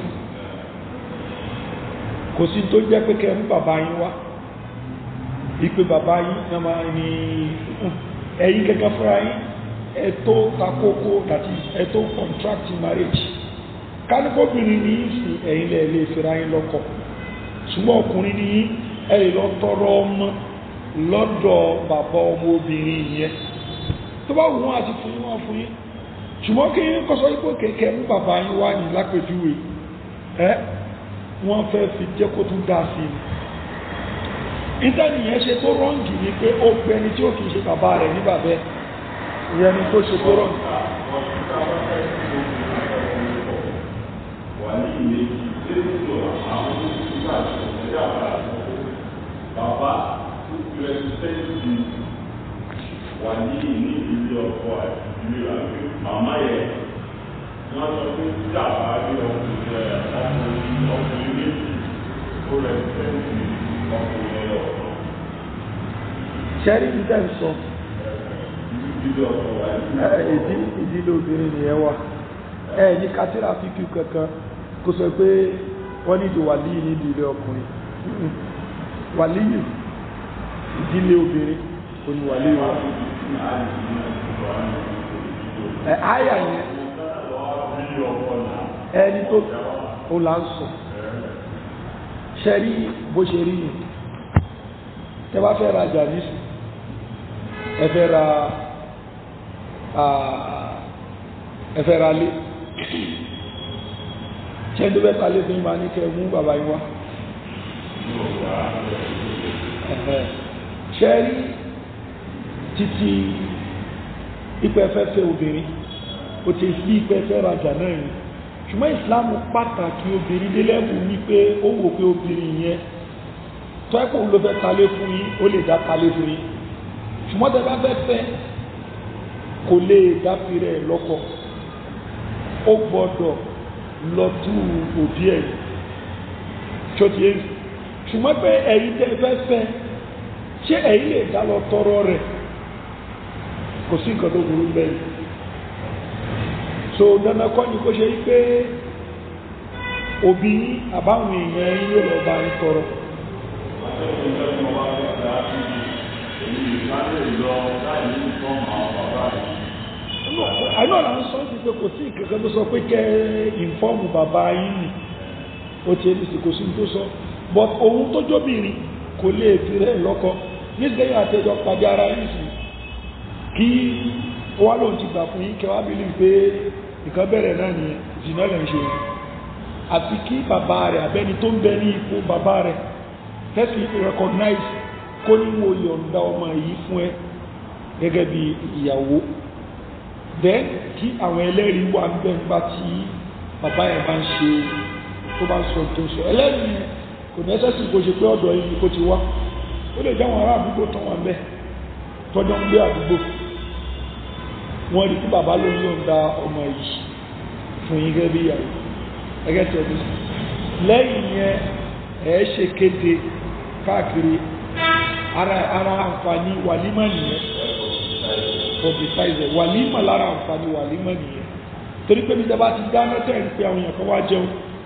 kò sí tó jẹ́ pé kẹ́ ń bàbá yín wá ìpè bàbá yín náà máa ní ẹ̀yin gẹ́gẹ́ fúnra yín ẹ̀tọ́ takókó àti ẹ̀tọ́ contract marriage kálíkóbìnrin ní ìsìn ẹ̀yin lẹ̀ lè fẹ́ra yín lọ́kọ ṣùgbọ́n ọkùnrin ní ẹ lè lọ tọrọ ọmọ lọ́dọ̀ bàbá ọmọ obìnrin yẹn tó bá wù wọ́n àti fún yín wọ́n fún yín ṣùgbọ́n kí yín kọ́sọ́ ipò kẹ̀kẹ́ mú bàbá yín wá ní lápèjúwe ẹ́ wọ́n fẹ́ fi jẹ́ kó tún dá sí i ìtẹ́nìyàn ṣe tó rọ́ǹgì ni pé ó gbé ẹni tí ó kìí ṣe bàbá rẹ̀ ní bàbẹ́ ìyẹn ni tó ṣe tó rọ́ǹgì. bàbá tó fi ẹni sẹ́yìn wà ní ní ilé ọkọ àti ilé àgbẹ̀ màmá yẹn wọ́n sọ pé dàbà bí ọkùnrin ọkùnrin ọkùnrin méjì ó rẹ̀ sẹ́yìn ọkùnrin ẹ̀yọ̀ ọ̀tọ̀. ṣẹ́rí ní tẹ́ ń sọ ìdílé obìnrin ni ẹ wà ẹ ní kátírà fíkì kankan kó sọ pé wọ́n nídìí wàlíì ní ìdílé ọkùnrin wàlíì ìdílé obìnrin kò ní wàlíì wọn. ẹ àyà yẹn ẹni tó ó là ń sọ ṣẹ́rí bó ṣe rí yìí tẹ́ bá fẹ́ ra jà nísì ẹ fẹ́ ra ẹ fẹ́ ra lé ṣe ń dúbẹ́ kalé fún ìmá ní kẹ mú bàbá yín wá ṣẹ́rí títí ipẹ́fẹ́fẹ́ obìnrin ó ti sí ipẹ́fẹ́ rajà náà yìí ṣùgbọ́n ìsìláàmù pàtàkì obìnrin délẹ́bù ní pé ó wò pé obìnrin yẹn tó ẹ́kùn ló fẹ́ talé fún yín ó lè dá talé fún yín ṣùgbọ́n tẹ́ bá fẹ́ fẹ́ kò lè dáfi rẹ̀ lọ́kọ ó gbọ́dọ̀ lọ tú òbí ẹ̀ tó ti yé ṣùgbọ́n pé ẹ̀yin tẹ́ fẹ́ fẹ́ ṣé ẹ̀yin lè dá lọ tọrọ rẹ̀ kò sí nǹkan tó burú bẹ́ẹ̀ so dandan kọ́ ni kó ṣe pé òbí àbáwọn èèyàn yín yóò lọ bá ń tọrọ. àìní ọ̀la ń sọ sí pé kò sí ìkẹ́kẹ́ tó sọ pé kẹ́ ìfọ́ọ̀mù bàbá yín nì ó ti ẹni sì kò sí tó sọ but òun tó jóbìnrin kò lè fi rẹ̀ lọ́kọ nígbẹ̀yìn àtẹjọ pàdé ara yín sí kí wá lóun ti gbà fún yín kẹwàá bí lè pé nǹkan bẹ̀rẹ̀ náà ni ìsìnà lè ń ṣe àti kí bàbá rẹ̀ abẹ́ni tó ń bẹ ní ipò bàbá rẹ̀ tẹ́sí recognize kó ní wo yọ̀ǹda ọmọ yìí fún ẹ gẹ́gẹ́ bí ìyàwó then kí àwọn ẹlẹ́rìí wà ń bẹ nígbà tí bàbá yẹn bá ń ṣe tó bá ń sọ tó sọ ẹlẹ́rìí kò ní ẹsẹ̀ sì kò ṣe pé ọ̀dọ̀ yìí kò ti wá ó lè jáwọn ará àdúgbò tán wà ń bẹ tọ́jọ́ ń gbé àdúgbò wọ́n rí kí bàbá ló ń yọ̀ǹda ọmọ yìí fún yín gẹ́gẹ́ bí ìyàwó ẹgẹ́ tí ọdún lẹ́yìn yẹn ẹ̀ ṣe kéde káàkiri ara ara àǹfààní wàlímà nìyẹn publicize wàlímà lára àǹfààní wàlímà nìyẹn torí pé níjọba ti dáná tẹ̀ ń pe àwọn èèyàn kan wá jẹun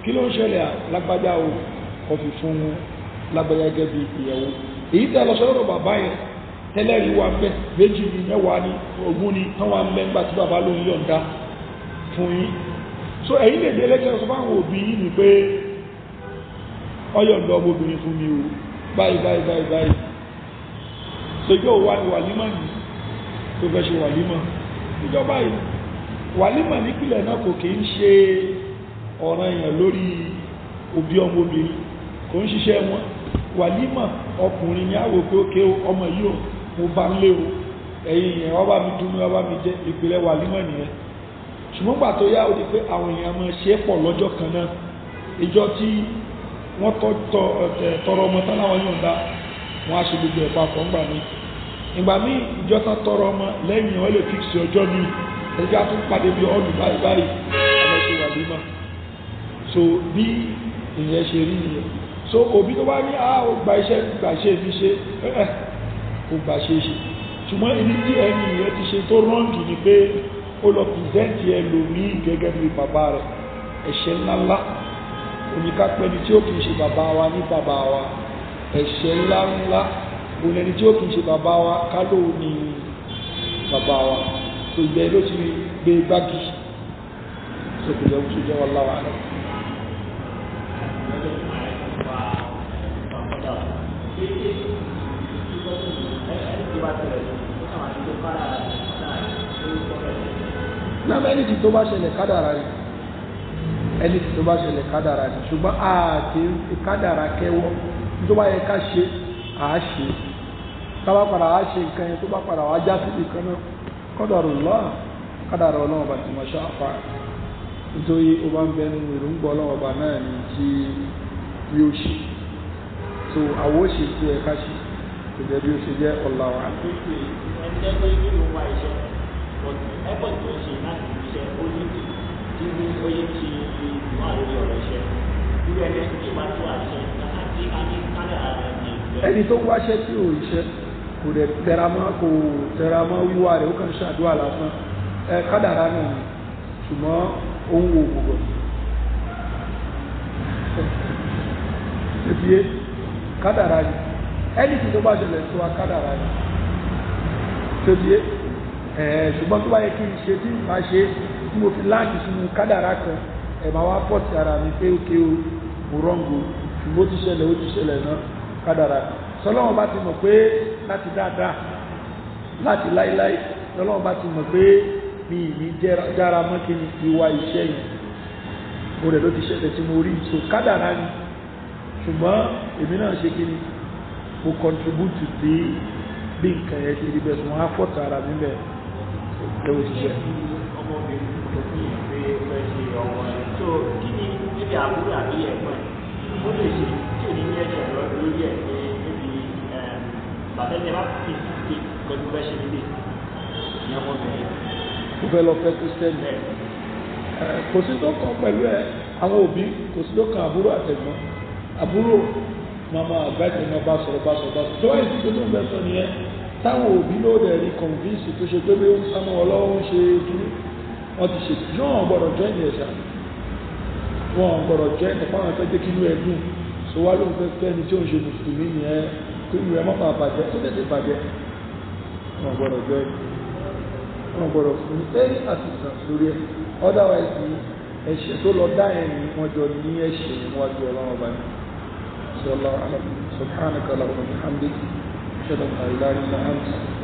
kí ló ń ṣẹlẹ̀ lágbájá o kò fi fún lágbájá gẹ́gẹ́ bí ìyàwó èyí tẹ́ lọ sọ́rọ̀ bàbá yẹn tẹ́lẹ̀ rí wa mẹ́ méjì ní mẹ́wàá ní ogún ní tán wà mẹ́ ńgbà tí bàbá ló ń yọ̀ǹda fún yín so ẹ̀yin lè dé lẹ́kẹ̀ẹ́ sọ fáwọn òbí yìí ni pé ọyọ̀ǹda ọmọbìnrin fún mi o báyìí báyìí báyìí báyìí sojú òwà ni wàlímọ̀ ní tó fẹ́ ṣe wàlímọ̀ ìjọba yìí wàlímọ̀ nípìnlẹ̀ náà kò kì í ṣe ọ̀ràn èèyàn lórí òbí ọmọbìnrin kò ń ṣiṣẹ́ wọn wàlímọ̀ ọkùnrin ni àwò pé ókè ọmọ yìí ò mo bá ń lé o ẹ̀yìn èèyàn ọba mi dúnú ọba mi jẹ́ ìpìlẹ̀ wàlímọ̀ nìyẹn ṣùgbọ́n gbà tó yá ó di pé àwọn èèyàn máa ṣe é pọ̀ lọ́jọ́ kan náà ìjọ tí wọ́n tọrọ ọmọ tán láwọn yóò dá wọ́n á ṣe gbogbo ẹ̀ papọ̀ ńgbà mí ìgbà mí ìjọ tán tọrọ ọmọ lẹ́yìn wọ́n lè fíksì ọjọ́ mi ẹgbẹ́ á tún pàdé bí ọlù báyìí báyìí ọmọ ṣe wàlímọ̀ so bí ìyẹn ṣe rí nìyẹn so òbí tó bá ní a ó gba iṣẹ́ gbà ṣe fi ṣe ẹ̀ kò gbà ṣe ṣe ṣùgbọ́n ibi tí ẹni ìyẹn ti ṣe tó rọ́ǹgì ni pé ó lọ pìrìsẹ́ǹtì ẹlòmíì gẹ́gẹ́ bí bàbá rẹ̀ ẹ̀ṣẹ̀ ńláńlá oníkápẹ́ni tí ó kìí ṣe bàbá wa ní bàbá wa ẹ̀ṣẹ̀ ńláńlá olẹni tí ó kìí ṣe bàbá wa kálò ní bàbá wa tó ìgbẹ́ ló ti gbé gbági sókèjẹ́ oṣù jẹ́ wọ́n láwà rẹ̀ náà ẹni tí tó bá ṣẹlẹ̀ kádàrà rẹ̀ ẹni tí tó bá ṣẹlẹ̀ kádàrà rẹ̀ ṣùgbọ́n àti kádàrà kẹwọ́ tó bá yẹ ká ṣe àá ṣe kábà padà á ṣe nǹkan yẹn tó bá padà wá já síbi kan náà qadarullah kádàrà ọlọ́wọ́ bá ti mọ̀ ṣáfà nítorí ó bá ń bẹ nínú ìrúngbọ́ ọlọ́wọ́ bá náà ní tí yóò ṣe so àwọ̀ ṣe tó ẹ ká ṣe kò jẹ́ bí ó ṣe jẹ́ ọ̀làwà. ẹ̀pọ̀ tó ń ṣe láti iṣẹ́ ó ní tí ní oyè ti wà lórí ọ̀rọ̀ iṣẹ́ irú ẹni tí máa tó àṣẹ láti àní kálẹ̀ ààrẹ ní ìgbẹ́. ẹni tó wáṣẹ́ tí ò iṣẹ́ kò dẹ̀ tẹramọ́ kò tẹramọ́ wíwá rẹ̀ ó kàn ṣàdúrà lásán ẹ kádàrá náà ni ṣùgbọ́n ó ń wo gbogbo ẹbí kádàrá ni ẹni tí tó bá ṣẹlẹ̀ tó wá kádàrá ni tóbi ẹ̀ ṣùgbọ́n tó bá yẹ kí n ṣe tí n bá ṣe tí mo fi láàkì sínú kádàrá kan ẹ̀ máa wá pọ̀ sí ara mi pé ókè o mo rọ́ǹgò ṣùgbọ́n ó ti ṣẹlẹ̀ ó ti ṣẹlẹ̀ náà kádàrá sọlọ́wọ́n bá ti mọ̀ pé láti dáadáa láti láíláí sọlọ́wọ́n bá ti mọ̀ pé mi ní jára mọ́ kí ni ìwà iṣẹ́ yìí mo rẹ̀ ló ti ṣẹlẹ̀ tí mo rí so kádàrá ni ṣùgbọ́n èmi náà ṣe kí ni mo contribute sí bí nǹkan yẹn ti rí bẹ́ẹ̀ tí wọ́n á fọ́ta ara mi bẹ́ẹ̀ lẹ́wọ́ ti ṣe. ọmọbìnrin tó fi ìpè fẹ́ ṣe ọmọ rẹ̀ tó kí ni níbi àbúrò àbí ẹ̀gbọ́n ó lè ṣe tí ò ní ní ẹ̀jẹ̀ lórí ẹ̀ pé níbi bàtẹ́ni ẹ̀ bá fi ṣe pẹ̀lú fẹ́ ṣe nílé ìyẹn ọmọbìnrin. ó fẹ́ lọ fẹ́ kírísítẹ́nì kò sí tó kàn pẹ̀lú ẹ àwọn òbí kò sí tó kàn àbúrò àtẹ̀gbọ́n àbúrò mama àgbàjẹ náà bá sọ̀rọ̀ bá sọ̀rọ̀ bá sọ̀rọ̀ tó wáyé tí tó ń bẹ sọ nìyẹn táwọn òbí ló dẹ̀ rí convince tó ṣe pé bí ó ń sámú ọlọ́wọ́ ń ṣe kíní wọ́n ti ṣe yóò hàn gbọ́dọ̀ jẹ́ ní ẹ̀ṣà wọ́n hàn gbọ́dọ̀ jẹ́ nípa àwọn ẹ̀fẹ́ jẹ́ kí inú ẹ̀ dùn so wá ló ń fẹ́ fẹ́ ni tí ó ń ṣe mùsùlùmí nìyẹn tó ìwé ẹ̀ mọ́kàn àbàjẹ́ tó tètè bàjẹ́ wọ́n gbọ́dọ̀ jẹ́ wọ́n gbọ́dọ̀ fún any assistance lórí ẹ̀ otherwise ni ẹ̀ṣẹ̀ tó lọ dá ẹ̀ ní wọ́n jọ ní ẹ̀ṣẹ̀ níwájú ọlọ́run ọba ní sọlá subhanaka allahumma wa bihamdika ashhadu an la ilaha illa anta